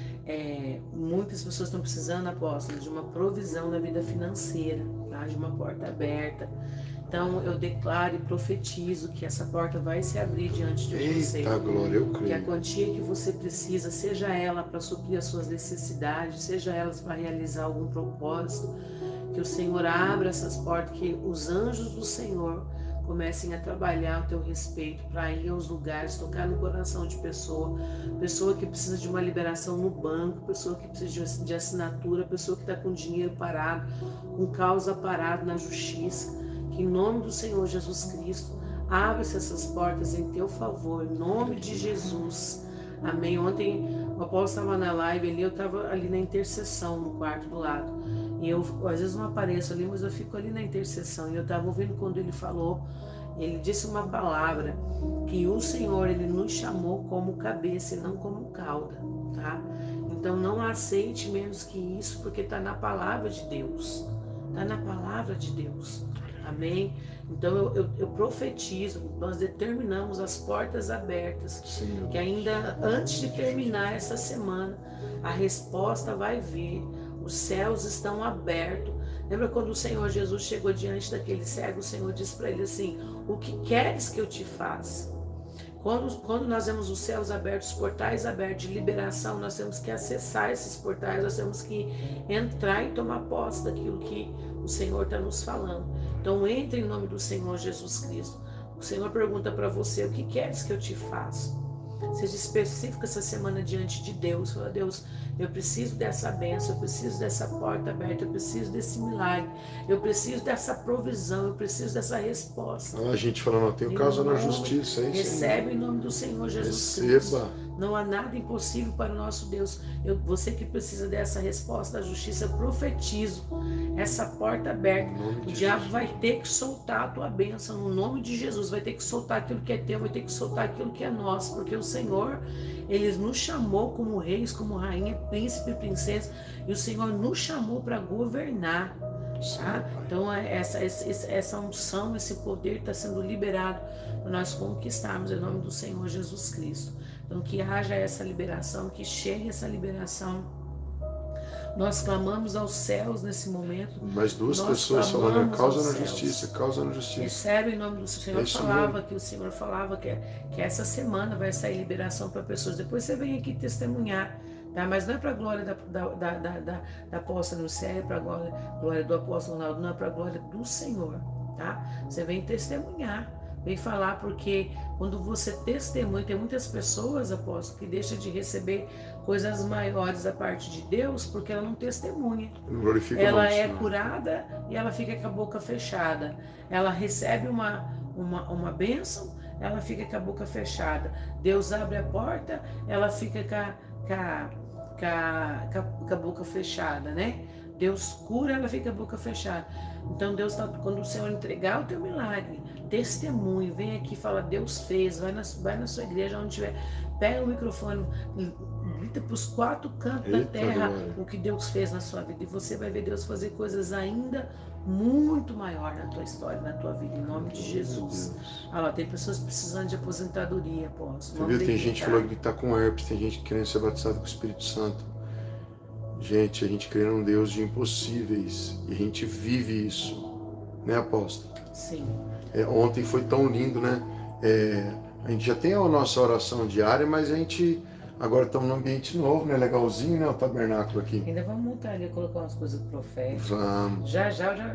Muitas pessoas estão precisando, apóstolo, de uma provisão na vida financeira, tá? De uma porta aberta. Então eu declaro e profetizo que essa porta vai se abrir diante de você. Eita glória, eu creio. Que a quantia que você precisa, seja ela para suprir as suas necessidades, seja elas para realizar algum propósito, que o Senhor abra essas portas, que os anjos do Senhor comecem a trabalhar ao teu respeito, para ir aos lugares, tocar no coração de pessoa que precisa de uma liberação no banco, pessoa que precisa de assinatura, pessoa que está com dinheiro parado, com causa parado na justiça. Que em nome do Senhor Jesus Cristo, abre-se essas portas em teu favor, em nome de Jesus. Amém. Ontem o apóstolo estava na live ali, eu estava ali na intercessão, no quarto do lado. E eu, às vezes, não apareço ali, mas eu fico ali na intercessão. E eu estava ouvindo quando ele falou, ele disse uma palavra, que o Senhor, ele nos chamou como cabeça e não como cauda, tá? Então não aceite menos que isso, porque está na palavra de Deus. Está na palavra de Deus. Amém? Então eu profetizo, nós determinamos as portas abertas, Sim, que ainda antes de terminar essa semana, a resposta vai vir, os céus estão abertos. Lembra quando o Senhor Jesus chegou diante daquele cego, o Senhor disse para ele assim, o que queres que eu te faça? Quando nós vemos os céus abertos, os portais abertos de liberação, nós temos que acessar esses portais, nós temos que entrar e tomar posse daquilo que o Senhor está nos falando. Então entre em nome do Senhor Jesus Cristo. O Senhor pergunta para você, o que queres que eu te faça? Seja específico essa semana diante de Deus. Fala, Deus, eu preciso dessa bênção, eu preciso dessa porta aberta, eu preciso desse milagre, eu preciso dessa provisão, eu preciso dessa resposta. A gente falando, tem causa na justiça, é isso. Recebe em nome do Senhor Jesus Cristo. Não há nada impossível para o nosso Deus. Você que precisa dessa resposta da justiça, eu profetizo essa porta aberta. O diabo vai ter que soltar a tua bênção no nome de Jesus. Vai ter que soltar aquilo que é teu, vai ter que soltar aquilo que é nosso. Porque o Senhor, Ele nos chamou como reis, como rainha, príncipe e princesa. E o Senhor nos chamou para governar. Tá? Então essa unção, esse poder está sendo liberado para nós conquistarmos em nome do Senhor Jesus Cristo. Então que haja essa liberação, que chegue essa liberação. Nós clamamos aos céus nesse momento. Mas duas pessoas falando, causa na justiça, causa na justiça. Recebe em nome do Senhor. O Senhor falava que essa semana vai sair liberação para pessoas. Depois você vem aqui testemunhar. Tá? Mas não é para a glória da apóstola Lucélia, é para a glória do apóstolo Ronaldo, não é para a glória do Senhor. Tá? Você vem testemunhar. Vem falar porque quando você testemunha, tem muitas pessoas, apóstolo, que deixam de receber coisas maiores da parte de Deus porque ela não testemunha. Não glorifica Ela não, é Senhor. curada e ela fica com a boca fechada. Ela recebe uma bênção, ela fica com a boca fechada. Deus abre a porta, ela fica com a boca fechada, né? Deus cura, ela fica com a boca fechada. Então Deus tá, quando o Senhor entregar o teu milagre, testemunho, vem aqui e fala, Deus fez, vai na sua igreja, onde tiver, pega o microfone, grita para os 4 cantos da terra o que Deus fez na sua vida. E você vai ver Deus fazer coisas ainda muito maior na tua história, na tua vida, em nome de Jesus. Ah, tem pessoas precisando de aposentadoria, apóstolo. Tem gente que falou que está com herpes, tem gente querendo ser batizado com o Espírito Santo. Gente, a gente crê num Deus de impossíveis e a gente vive isso, né, apóstolo? Sim. Ontem foi tão lindo, né? A gente já tem a nossa oração diária, mas a gente agora estamos num ambiente novo, né? Legalzinho, né? O tabernáculo aqui. Ainda vamos montar ali, colocar umas coisas proféticas. Vamos. Já.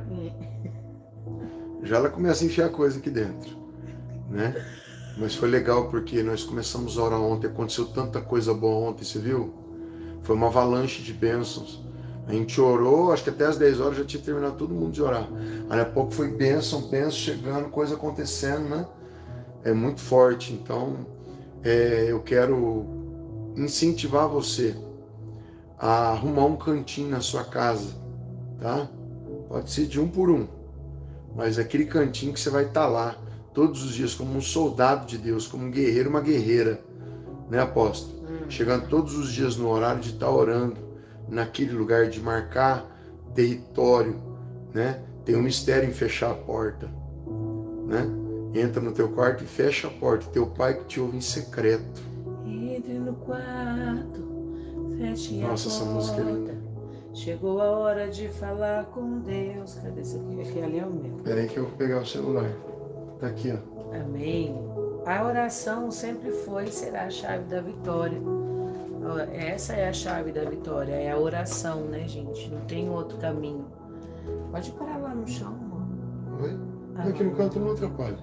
Já ela começa a enfiar coisa aqui dentro, né? Mas foi legal porque nós começamos a orar ontem, aconteceu tanta coisa boa ontem, você viu? Foi uma avalanche de bênçãos. A gente orou, acho que até às 10 horas já tinha terminado todo mundo de orar. Aí a pouco foi bênção chegando, coisa acontecendo, né? É muito forte. Então, eu quero incentivar você a arrumar um cantinho na sua casa, tá? Pode ser de um por um, mas aquele cantinho que você vai estar lá todos os dias como um soldado de Deus, como um guerreiro, uma guerreira, né, apóstolo? Chegando todos os dias no horário de estar orando, naquele lugar de marcar território, né? Tem um mistério em fechar a porta, né? Entra no teu quarto e fecha a porta, teu pai que te ouve em secreto. Entre no quarto, feche a Nossa, essa música é linda. Chegou a hora de falar com Deus. Cadê esse aqui? Aqui ali é o meu. Peraí que eu vou pegar o celular. Tá aqui, ó. Amém. A oração sempre foi e será a chave da vitória. Essa é a chave da vitória, é a oração, né, gente? Não tem outro caminho. Pode parar lá no chão, amor. Oi? Aqui no canto não atrapalha.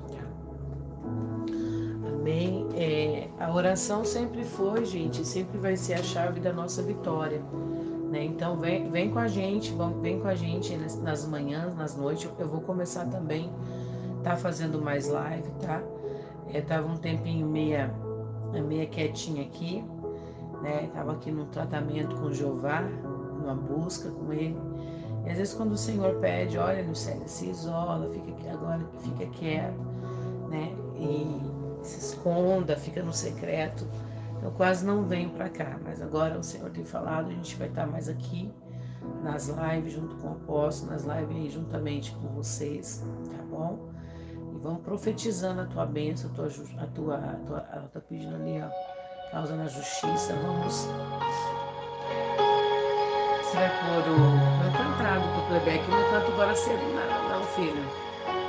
Amém. A oração sempre foi, gente, sempre vai ser a chave da nossa vitória, né? Então vem com a gente, vem com a gente nas manhãs, nas noites. Eu vou começar também, tá fazendo mais live, tá? Tava um tempinho meia quietinha aqui, né? Tava aqui no tratamento com o Jeová, numa busca com ele. E às vezes quando o Senhor pede, olha, Lucélia, se isola, fica quieto, né? E se esconda, fica no secreto. Eu quase não venho para cá, mas agora o Senhor tem falado, a gente vai estar mais aqui nas lives junto com o apóstolo, nas lives aí juntamente com vocês, tá bom? E vamos profetizando a tua bênção, ela tá pedindo ali, ó, causa na justiça, vamos. Você vai pôr eu cantado pro playback, eu não canto agora cedo nada, não, filho.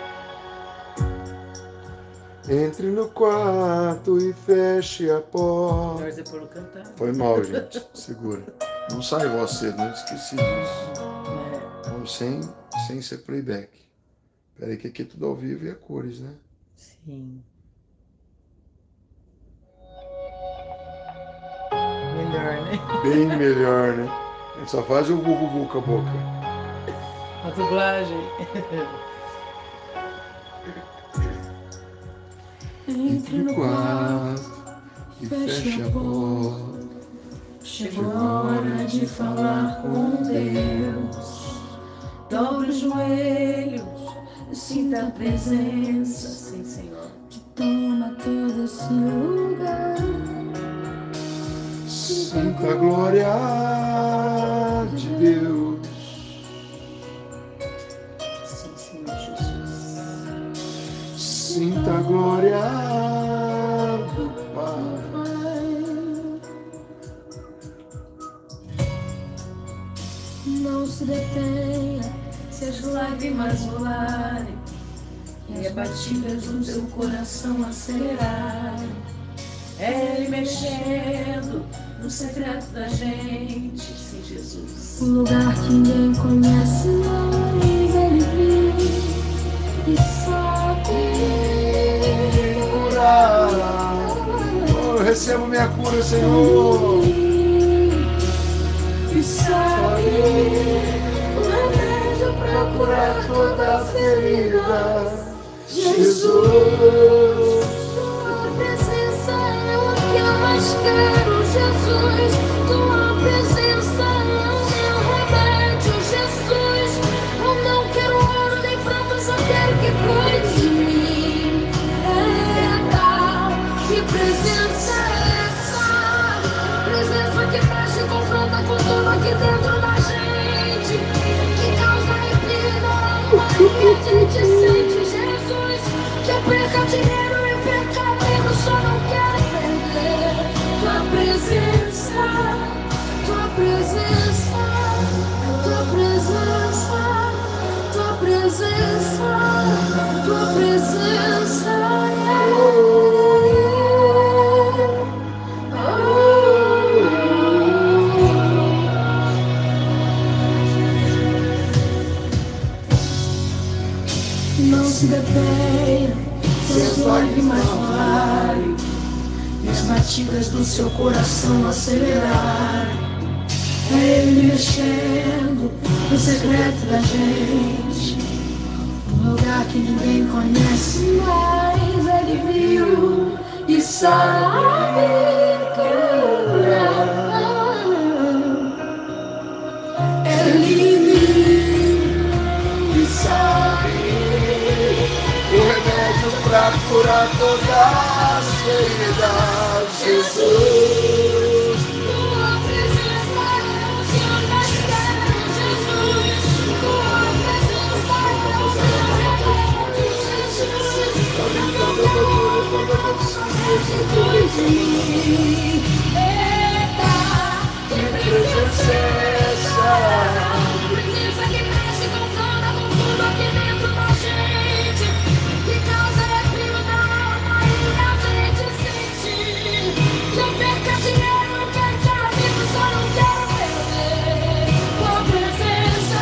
Entre no quarto e feche a porta. Melhor você pôr o cantar. Foi mal, gente. Segura. Não sai voz cedo, não esqueci disso. Então, sem ser playback. Peraí que aqui é tudo ao vivo e a cores, né? Sim. Melhor, né? Bem melhor, né? A gente só faz o gugu com a boca. A dublagem. Entre no quarto e feche a porta. Chegou a hora de falar com Deus. Dobre os joelhos, sinta a presença, sim, Senhor, que toma todo esse lugar. Sinta a glória de Deus. sim, Senhor Jesus. Sinta a glória do Pai. Não se detenha Se as lágrimas rolarem e as batidas do teu coração acelerarem, é Ele mexendo no secreto da gente, sim, Jesus. um lugar que ninguém conhece, mas Ele vive e sabe. recebo minha cura, Senhor. E sabe o remédio pra curar toda ferida. Jesus, tua presença é o que eu mais quero, Jesus. Tua presença é o meu remédio, Jesus. Eu não quero ouro nem prata, só quero que cuide de mim. Eita, que presença é essa? Presença que mexe e confronta com tudo aqui dentro da gente, que causa arrepio, uma alegria que a gente sente, Jesus. Que eu perca dinheiro e perca amigo, só não quero perder tua presença, tua presença, tua presença, tua presença, tua presença. Não se detenha, seus lágrimas rolarem e as batidas do seu coração acelerarem. É Ele mexendo no secreto da gente, um lugar que ninguém conhece, mas Ele viu e sabe curar. Ele viu e sabe O remédio pra curar todas as feridas, Jesus. tua presença é o que eu mais quero, Jesus. Tua presença é o meu remédio, Jesus. Eu não quero só quero que cuide de mim. Eita, que presença é essa? Presença que mexe e confronta com tudo aqui dentro da gente, que causa arrepio na alma e a gente sente. Que eu perca dinheiro, perca amigo, só não quero perder tua presença,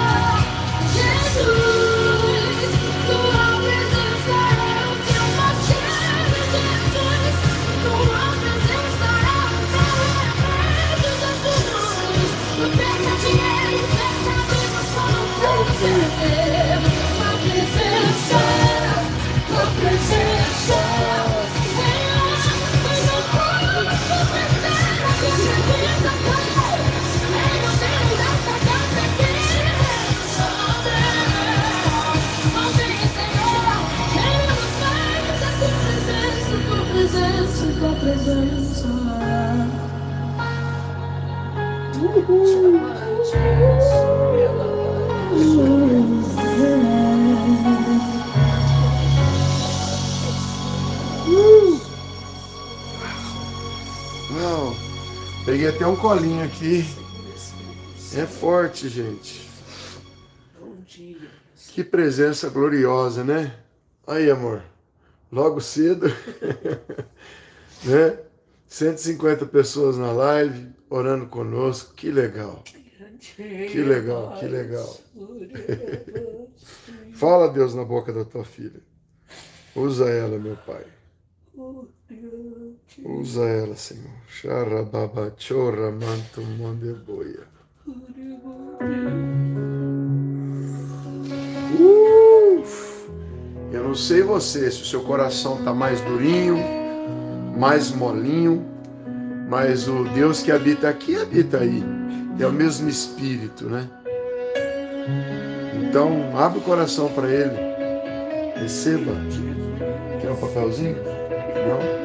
Jesus. Tua presença é o que eu mais quero, Jesus. Tua presença é o meu remédio, Jesus. Eu perca dinheiro, perca amigo, só não quero perder tua presença, tua presença. Senhor, eu não posso perder a tua presença, Pai. É você o lugar pra dar presença. Não tem Senhor, quero sair da tua presença, tua presença, tua presença. Uau, peguei até um colinho aqui. É forte, gente. Bom dia. Que presença gloriosa, né? Aí, amor. Logo cedo, né? 150 pessoas na live, orando conosco. Que legal. Que legal, que legal. Fala, Deus, na boca da tua filha. Usa ela, meu Pai. Usa ela, Senhor. Xarababa, chorra, manto, mondeboia. Eu não sei você, se o seu coração está mais durinho, mais molinho, mas o Deus que habita aqui, habita aí. É o mesmo Espírito, né? Então, abre o coração para Ele. Receba. Quer um papelzinho? Não?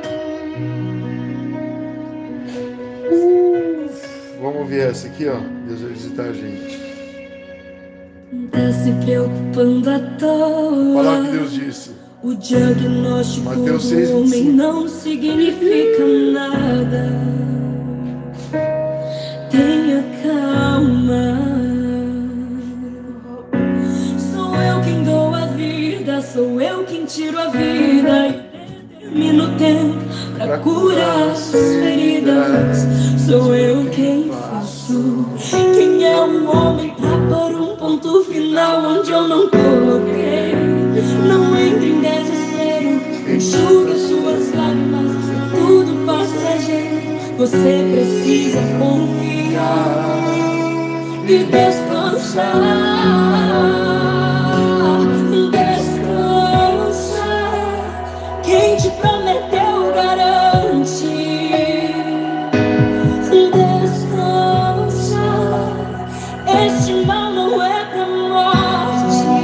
Vamos ver essa aqui, ó. Deus vai visitar a gente. Tá se preocupando à toa. Olha o que Deus disse. O diagnóstico Mateus do 6, homem 25. não significa nada. Tenha calma. Sou eu quem dou a vida, sou eu quem tiro a vida e determino o tempo pra curar as feridas. Sou eu quem faço. Quem é um homem pra pôr um ponto final onde eu não coloquei? Não entre em desespero, enxugue suas lágrimas, tudo e descansar. Quem te prometeu garante. Descansa, este mal não é pra morte.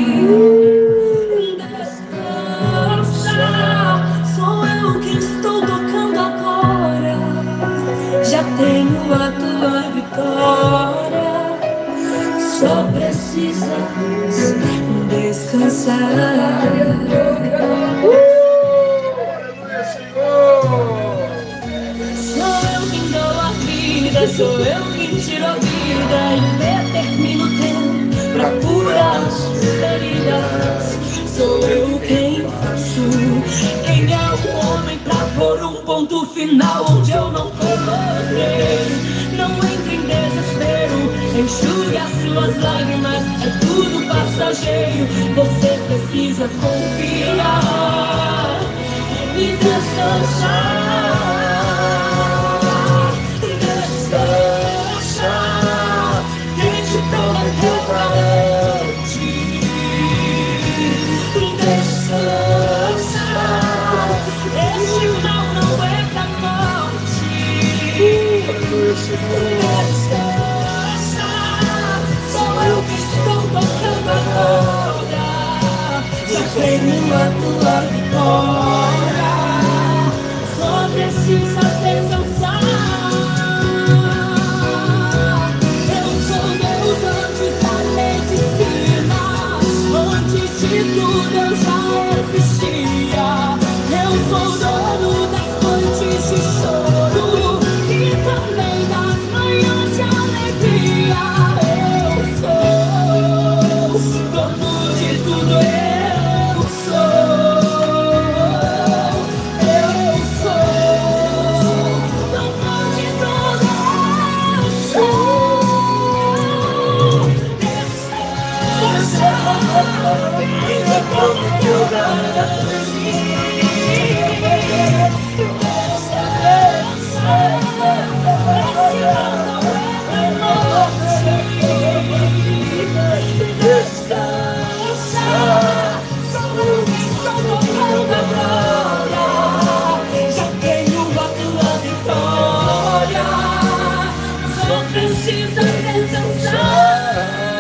Descansa, sou eu quem estou tocando agora. Já tenho a tua vitória. Só precisas descansar. Sou eu quem tiro a vida e determino o tempo pra curar as feridas. Sou eu quem faço. Quem é o homem pra pôr um ponto final onde eu não coloquei? Não entre em desespero, enxugue as suas lágrimas, é tudo passageiro. Você precisa confiar e descansar. Quem te prometeu garante. Descansa, este mal não é pra morte. Descansa, sou eu que estou tocando agora. Já tenho a tua vitória. Só precisas descansar. De tudo eu já existia. Eu sou dono das noites de choro e também das manhãs de alegria. Eu sou dono de tudo. Eu sou dono de tudo. Já tenho a tua vitória. Só precisa descansar.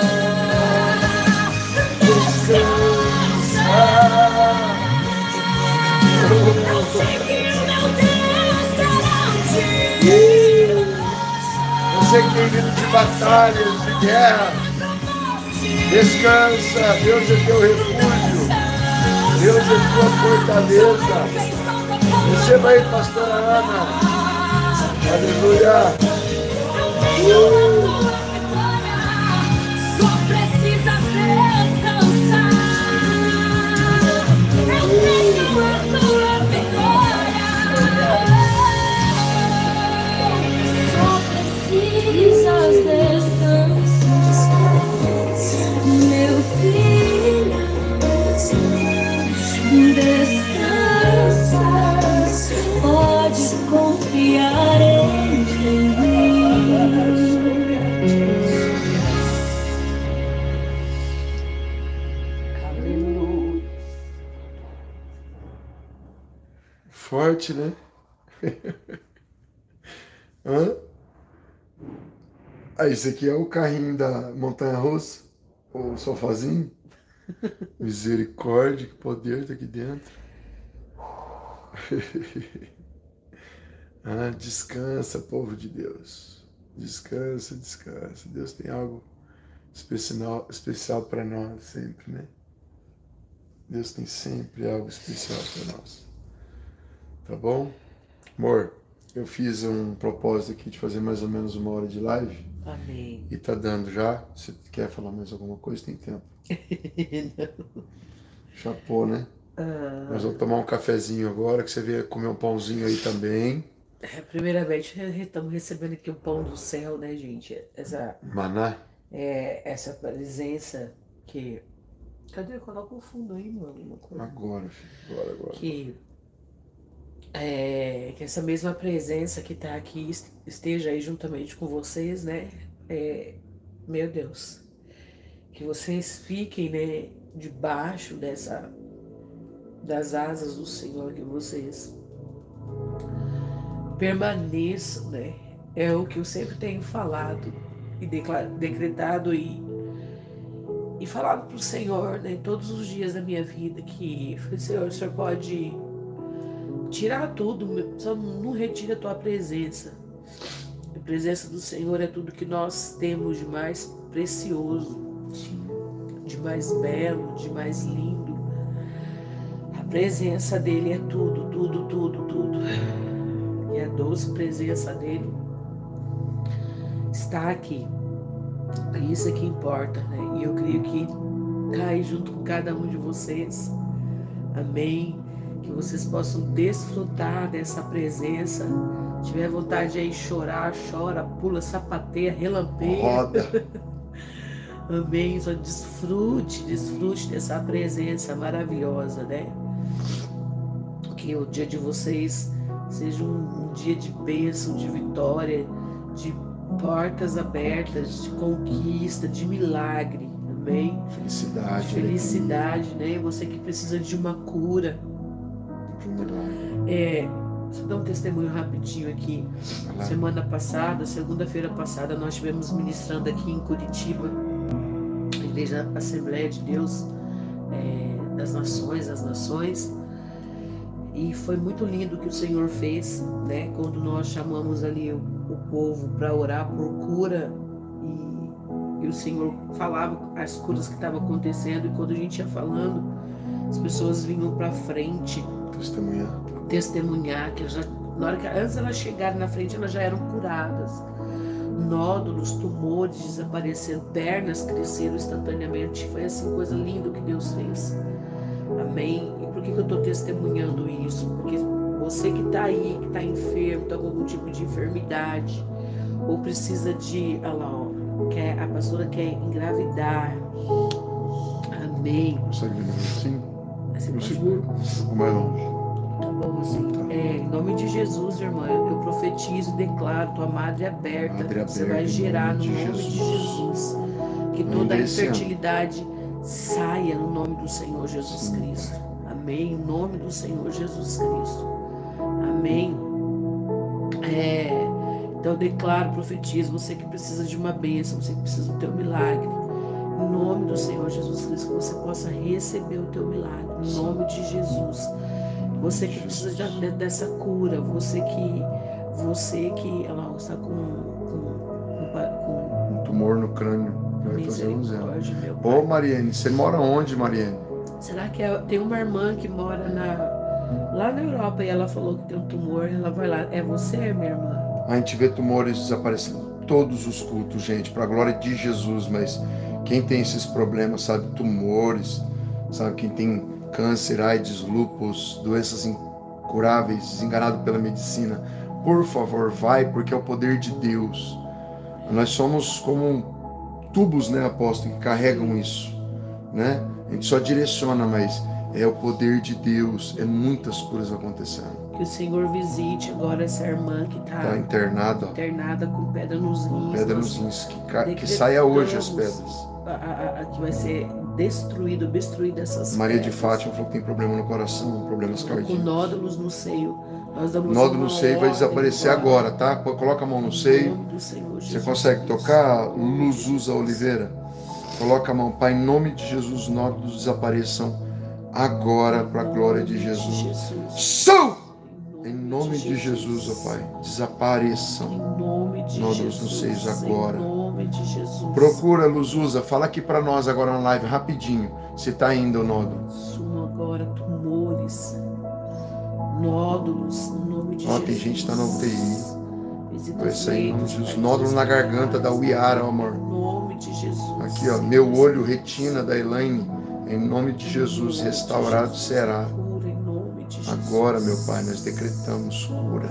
Eu sei que o meu Deus garante. Você que tem vindo de batalhas, de guerra, descansa. Deus é teu refúgio. Deus é tua fortaleza. Receba aí, pastora Ana. Aleluia. Só precisa descansar. Eu tenho a tua vitória. Só precisas descansar, meu filho. Descansas, podes confiar em mim. Forte, né? Hã? Ah, esse aqui é o carrinho da montanha-russa, o sofazinho. Misericórdia, que poder tá aqui dentro. Ah, descansa, povo de Deus. Descansa, descansa. Deus tem algo especial para nós sempre, né? Deus tem sempre algo especial para nós. Tá bom? Amor, eu fiz um propósito aqui de fazer mais ou menos 1 hora de live. Amém. E tá dando já. Se quer falar mais alguma coisa, tem tempo. Chapô, né? Nós vamos tomar um cafezinho agora, que você veio comer um pãozinho aí também. Primeiramente, estamos recebendo aqui o pão do céu, né, gente? Maná? Essa presença que... Cadê? Coloca o fundo aí, mano. Agora, filho. Agora. Que essa mesma presença que está aqui esteja aí juntamente com vocês, né? meu Deus, que vocês fiquem, né, debaixo das asas do Senhor, que vocês permaneçam, né? É o que eu sempre tenho falado e decretado e falado para o Senhor, né, todos os dias da minha vida, que Senhor, o Senhor pode tirar tudo, só não retira a tua presença. A presença do Senhor é tudo que nós temos de mais precioso, de mais belo, de mais lindo. A presença dele é tudo, tudo, tudo, tudo. E a doce presença dele está aqui. É isso que importa, né? E eu creio que cai junto com cada um de vocês. Amém. Que vocês possam desfrutar dessa presença. Se tiver vontade de aí chorar, chora, pula, sapateia, relampeia. Roda. Amém. Só desfrute dessa presença maravilhosa, né? Que o dia de vocês seja um dia de bênção, de vitória, de portas abertas, de conquista, de milagre. Amém? Felicidade. De felicidade, né? Você que precisa de uma cura. Só dar um testemunho rapidinho aqui. Semana passada, segunda-feira passada, nós estivemos ministrando aqui em Curitiba, a Igreja Assembleia de Deus das Nações, e foi muito lindo o que o Senhor fez, né? Quando nós chamamos ali o povo para orar por cura, e o Senhor falava as curas que estavam acontecendo, e quando a gente ia falando, as pessoas vinham para frente testemunhar, que na hora que antes elas chegarem na frente, elas já eram curadas. Nódulos, tumores desapareceram, pernas cresceram instantaneamente. Foi assim, coisa linda que Deus fez. Amém? E por que eu estou testemunhando isso? Porque você que está aí, que está enfermo, está com algum tipo de enfermidade, ou precisa de, olha lá, ó, a pastora quer engravidar. Amém? Consegue lembrar assim? Assim, seguro? Ou mais longe? Tá bom, assim. Em nome de Jesus, irmã, eu profetizo e declaro tua madre aberta. Você vai gerar no nome de Jesus. Que toda a infertilidade saia no nome do Senhor Jesus Cristo. Amém. Em nome do Senhor Jesus Cristo. Amém. Então eu declaro, profetizo, você que precisa de uma bênção, você que precisa do teu milagre. Em nome do Senhor Jesus Cristo, que você possa receber o teu milagre. Em nome de Jesus. Você que precisa dessa cura, você que ela está com um tumor no crânio, vai fazer 11 anos. Ô Mariane, você mora onde, Mariane? Será que tem uma irmã que mora lá na Europa e ela falou que tem um tumor, ela vai lá. É você, minha irmã? A gente vê tumores desaparecendo todos os cultos, gente, para a glória de Jesus, mas quem tem esses problemas, sabe, tumores, sabe, quem tem câncer, AIDS, lúpus, doenças incuráveis, desenganado pela medicina, por favor, vai, porque é o poder de Deus. Nós somos como tubos, né, apóstolo, que carregam isso, né? A gente só direciona, mas é o poder de Deus, é muitas curas acontecendo. Que o Senhor visite agora essa irmã que está internada com pedra nos rins. Pedra nos rins, que saia hoje as pedras. Que vai ser destruída essas Maria pedras. de Fátima falou que tem problema no coração, problemas cardíacos. Com nódulos no seio. Nós damos nódulo no seio vai desaparecer agora, tá? Coloca a mão no seio. Você consegue tocar? Luzusa Oliveira. Coloca a mão, Pai, em nome de Jesus, os nódulos desapareçam agora para a glória de Jesus. São! Em nome de Jesus, ó Pai, desapareçam. Em nome de nódulos nos seios agora. Em nome de Jesus. Procura, Luzusa, fala aqui para nós agora na live, rapidinho, se está indo o nódulo. Sumam agora tumores, nódulos, no nome de Jesus. Tem gente que está na UTI. Vai sair em nome de Jesus. Nódulo na garganta da Uiara, amor. Em nome de Jesus. Aqui, ó, meu olho, retina da Elaine, em nome de Jesus, restaurado será. Agora, meu Pai, nós decretamos cura.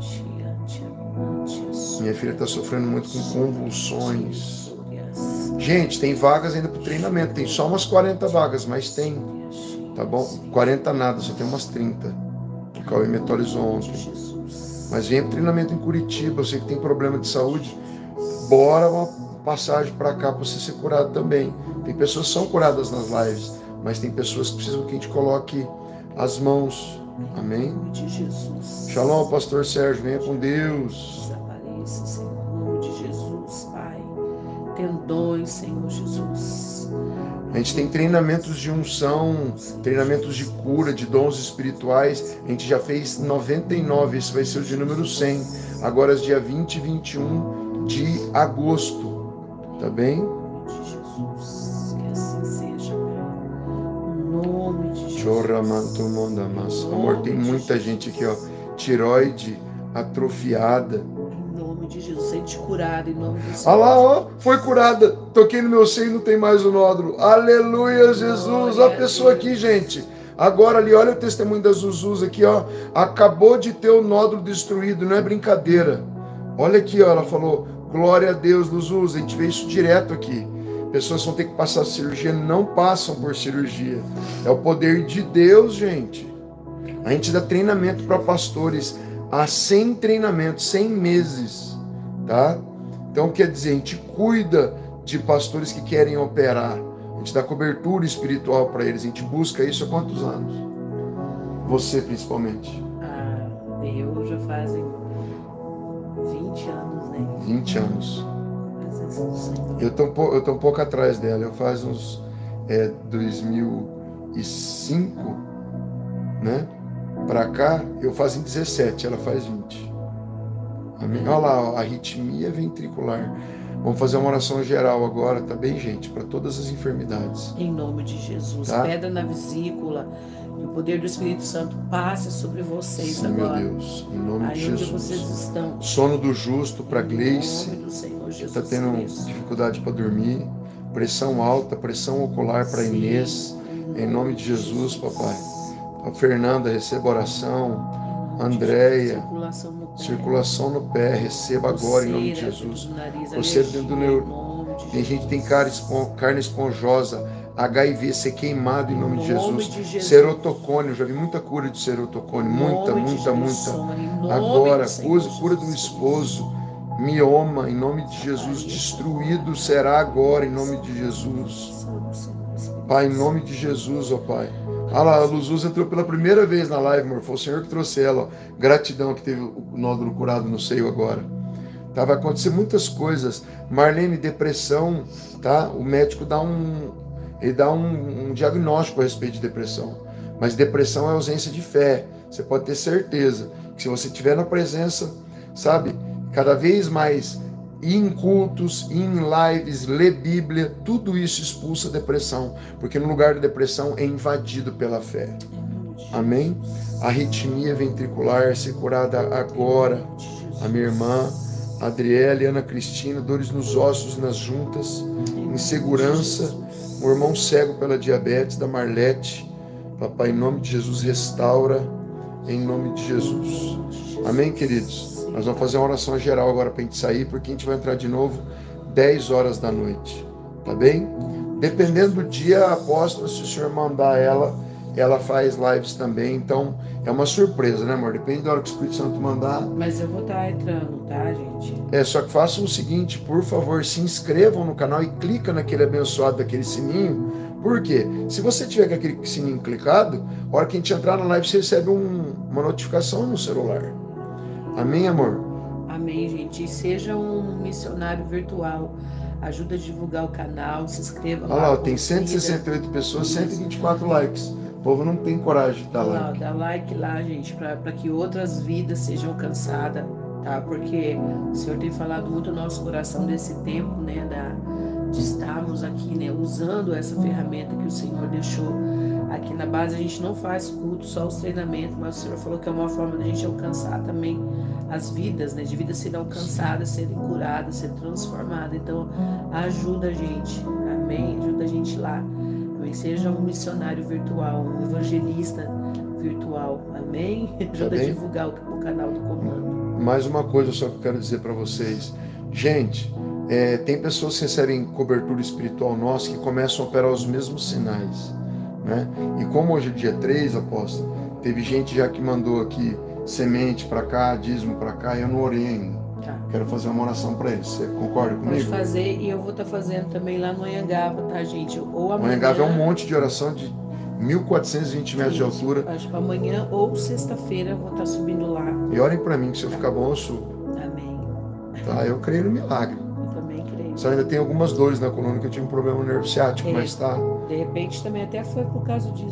Minha filha está sofrendo muito com convulsões. Gente, tem vagas ainda para o treinamento. Tem só umas 40 vagas, mas tem. Tá bom? 40 nada, só tem umas 30. O Cauê me atualizou ontem. Mas vem para o treinamento em Curitiba. Eu sei que tem problema de saúde. bora uma passagem para cá para você ser curado também. Tem pessoas que são curadas nas lives, mas tem pessoas que precisam que a gente coloque as mãos. Amém? Em nome de Jesus. Shalom, pastor Sérgio, venha com Deus. Desapareça, Senhor, em nome de Jesus, Pai. Tendões, Senhor Jesus. A gente tem treinamentos de unção, treinamentos de cura, de dons espirituais. A gente já fez 99, esse vai ser o de número 100. Agora é dia 20 e 21 de agosto. Tá bem? Em nome de Jesus. Que assim seja, Pai. Em nome de Jesus. Amor, tem muita gente aqui, ó. Tiroide atrofiada. Em nome de Jesus. Sente curado, em nome de Jesus. Olha lá, ó, foi curada. Toquei no meu seio e não tem mais o nódulo. Aleluia, Jesus. Olha a pessoa aqui, gente. Agora ali, olha o testemunho da Zuzuz aqui, ó. Acabou de ter o nódulo destruído, não é brincadeira. Olha aqui, ó, ela falou, glória a Deus, Zuzuz. A gente vê isso direto aqui. Pessoas vão ter que passar cirurgia, não passam por cirurgia. É o poder de Deus, gente. A gente dá treinamento para pastores há 100 treinamentos, 100 meses, tá? Então, quer dizer, a gente cuida de pastores que querem operar. A gente dá cobertura espiritual para eles. A gente busca isso há quantos anos? Você, principalmente. Eu já fazem 20 anos, né? 20 anos. Eu tô um pouco atrás dela. Eu faz uns 2005, né? Pra cá, eu faço em 17, ela faz 20. Amém? Olha lá, ó, arritmia ventricular. Vamos fazer uma oração geral agora, tá bem, gente? Para todas as enfermidades. Em nome de Jesus. Tá? Pedra na vesícula. Que o poder do Espírito Santo passe sobre vocês. Sim, agora. meu Deus. Em nome de Aí onde Jesus. vocês estão. Sono do justo para Gleice. Em nome do Senhor Jesus. Está tendo Cristo. dificuldade para dormir. Pressão alta, pressão ocular para Sim. Inês. Em nome de Jesus, papai. A Fernanda, receba oração. Andréia, circulação no pé, receba agora em nome de Jesus. Você dentro do neuro. Tem gente que tem carne esponjosa, HIV, ser queimado em nome de Jesus. Serotocone, eu já vi muita cura de serotocone, muita. Agora, cura do esposo, mioma, em nome de Jesus, destruído será agora em nome de Jesus. Pai, em nome de Jesus, ó Pai. Ah lá, a Luzuz entrou pela primeira vez na live, amor. Foi o Senhor que trouxe ela, ó. Gratidão que teve o nódulo curado no seio agora. Tá, vai acontecer muitas coisas. Marlene, depressão, tá? O médico dá um diagnóstico a respeito de depressão. Mas depressão é ausência de fé. Você pode ter certeza que se você estiver na presença, sabe, cada vez mais ir em cultos, ir em lives, ler Bíblia, tudo isso expulsa a depressão, porque no lugar da depressão é invadido pela fé. Amém? Arritmia ventricular, ser curada agora. A minha irmã, Adriele, Ana Cristina, dores nos ossos e nas juntas, insegurança, o irmão cego pela diabetes, da Marlete. Papai, em nome de Jesus, restaura, em nome de Jesus. Amém, queridos? Nós vamos fazer uma oração geral agora para a gente sair, porque a gente vai entrar de novo 10 horas da noite. Tá bem? Dependendo do dia, apóstolo, se o senhor mandar ela faz lives também. Então, é uma surpresa, né, amor? Depende da hora que o Espírito Santo mandar. Mas eu vou estar entrando, tá, gente? Só que façam o seguinte, por favor, se inscrevam no canal e clica naquele abençoado daquele sininho. Por quê? Se você tiver com aquele sininho clicado, a hora que a gente entrar na live, você recebe uma notificação no celular. Amém, amor? Amém, gente. E seja um missionário virtual. Ajuda a divulgar o canal, se inscreva lá. Olha lá, tem 168 pessoas, 124 likes. O povo não tem coragem de dar like. Dá like lá, gente, para que outras vidas sejam alcançadas, tá? Porque o Senhor tem falado muito no nosso coração desse tempo, né? De estarmos aqui, né? Usando essa ferramenta que o Senhor deixou. Aqui na base a gente não faz culto, só os treinamentos, mas o Senhor falou que é uma forma da gente alcançar também as vidas, né? De vidas serem alcançadas, serem curadas, serem transformadas. Então, ajuda a gente, amém? Ajuda a gente lá. Amém? Seja um missionário virtual, um evangelista virtual, amém? Ajuda a divulgar o canal do Comando. Mais uma coisa só que eu quero dizer para vocês. Gente, tem pessoas que recebem cobertura espiritual nossa que começam a operar os mesmos sinais. Né? E como hoje é dia 3, apóstolo, teve gente já que mandou aqui semente para cá, dízimo para cá, e eu não orei ainda. Tá. Quero fazer uma oração para eles. Você concorda Pode comigo? fazer, e eu vou estar fazendo também lá no Anhangaba, tá, gente? Ou amanhã. Anhangaba é um monte de oração de 1.420 metros de altura. Acho que amanhã ou sexta-feira eu vou estar subindo lá. E orem para mim, que se eu ficar bom, eu subo. Amém. Tá? Eu creio no milagre. Eu também creio. Só ainda tem algumas dores na coluna, que eu tive um problema no nervo ciático, mas tá. De repente também até foi por causa de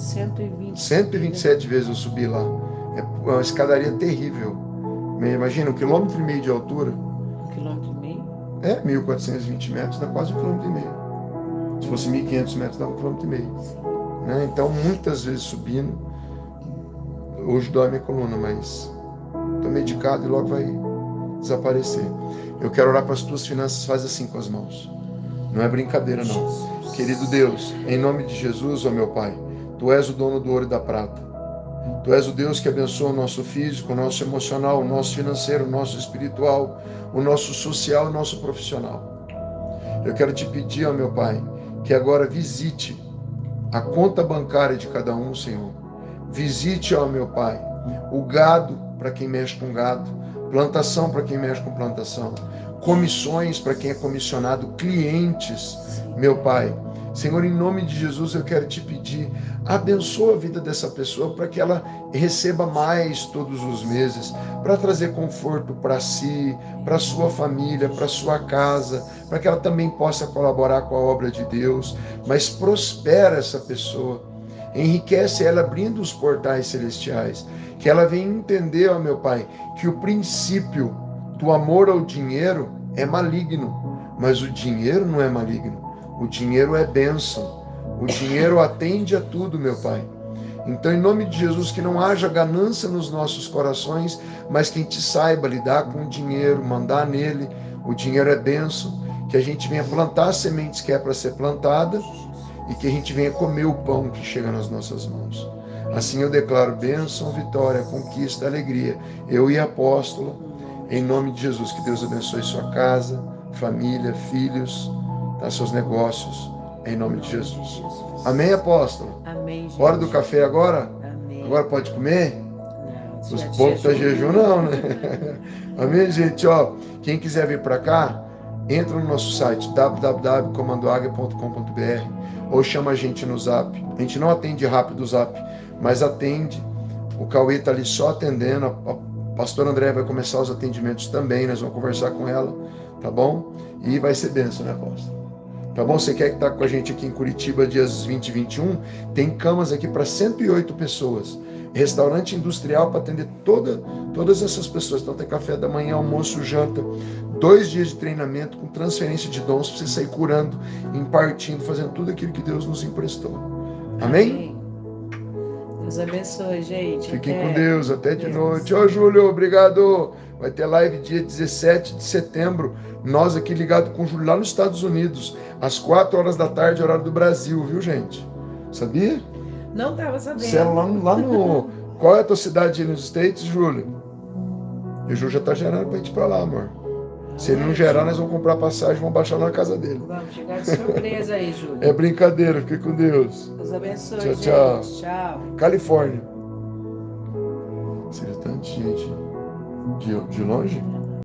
127 vezes eu subi lá. É uma escadaria terrível. Imagina, 1,5 km de altura. 1,5 km? É, 1.420 metros dá quase 1,5 km. Se fosse 1.500 metros, dá 1,5 km. Né? Então, muitas vezes subindo. Hoje dói minha coluna, mas estou medicado e logo vai desaparecer. Eu quero orar para as tuas finanças, faz assim com as mãos. Não é brincadeira, não. Querido Deus, em nome de Jesus, ó meu Pai, Tu és o dono do ouro e da prata. Tu és o Deus que abençoa o nosso físico, o nosso emocional, o nosso financeiro, o nosso espiritual, o nosso social e o nosso profissional. Eu quero te pedir, ó meu Pai, que agora visite a conta bancária de cada um, Senhor. Visite, ó meu Pai, o gado para quem mexe com gado, plantação para quem mexe com plantação, comissões para quem é comissionado, clientes, meu Pai. Senhor, em nome de Jesus, eu quero te pedir, abençoa a vida dessa pessoa para que ela receba mais todos os meses, para trazer conforto para si, para sua família, para sua casa, para que ela também possa colaborar com a obra de Deus, mas prospera essa pessoa, enriquece ela abrindo os portais celestiais, que ela venha entender, ó meu Pai, que o princípio do amor ao dinheiro é maligno, mas o dinheiro não é maligno. O dinheiro é bênção. O dinheiro atende a tudo, meu Pai. Então, em nome de Jesus, que não haja ganância nos nossos corações, mas que a gente saiba lidar com o dinheiro, mandar nele. O dinheiro é bênção. Que a gente venha plantar as sementes que é para ser plantada e que a gente venha comer o pão que chega nas nossas mãos. Assim eu declaro bênção, vitória, conquista, alegria. Eu e a apóstola, em nome de Jesus, que Deus abençoe sua casa, família, filhos, seus negócios, em nome de Jesus. Amém, apóstolo? Amém, gente. Hora do café agora? Amém. Agora pode comer? Não, Os povos estão jejum não, né? Amém, gente? Ó, quem quiser vir para cá, entra no nosso site www.comandoaguia.com.br ou chama a gente no Zap. A gente não atende rápido o Zap, mas atende. O Cauê está ali só atendendo. A pastora André vai começar os atendimentos também. Nós vamos conversar com ela, tá bom? E vai ser bênção, né, apóstolo? Tá bom? Você quer que tá com a gente aqui em Curitiba, dias 20 e 21? Tem camas aqui para 108 pessoas. Restaurante industrial para atender todas essas pessoas. Então tem café da manhã, almoço, janta. 2 dias de treinamento com transferência de dons para você sair curando, impartindo, fazendo tudo aquilo que Deus nos emprestou. Amém? Deus abençoe, gente. Fiquem com Deus. Até de noite. Ô, Júlio, obrigado. Vai ter live dia 17 de setembro. Nós aqui ligados com o Júlio lá nos Estados Unidos. Às 4 horas da tarde, horário do Brasil, viu, gente? Sabia? Não estava sabendo. Você é lá no... Qual é a tua cidade aí nos States, Júlio? E o Júlio já tá gerando pra gente ir pra lá, amor. Se ele não gerar, nós vamos comprar passagem e vamos baixar lá na casa dele. Vamos chegar de surpresa aí, Júlio. É brincadeira, fique com Deus. Deus abençoe, Tchau, gente. tchau. Tchau. Califórnia. Seria tanta gente de longe?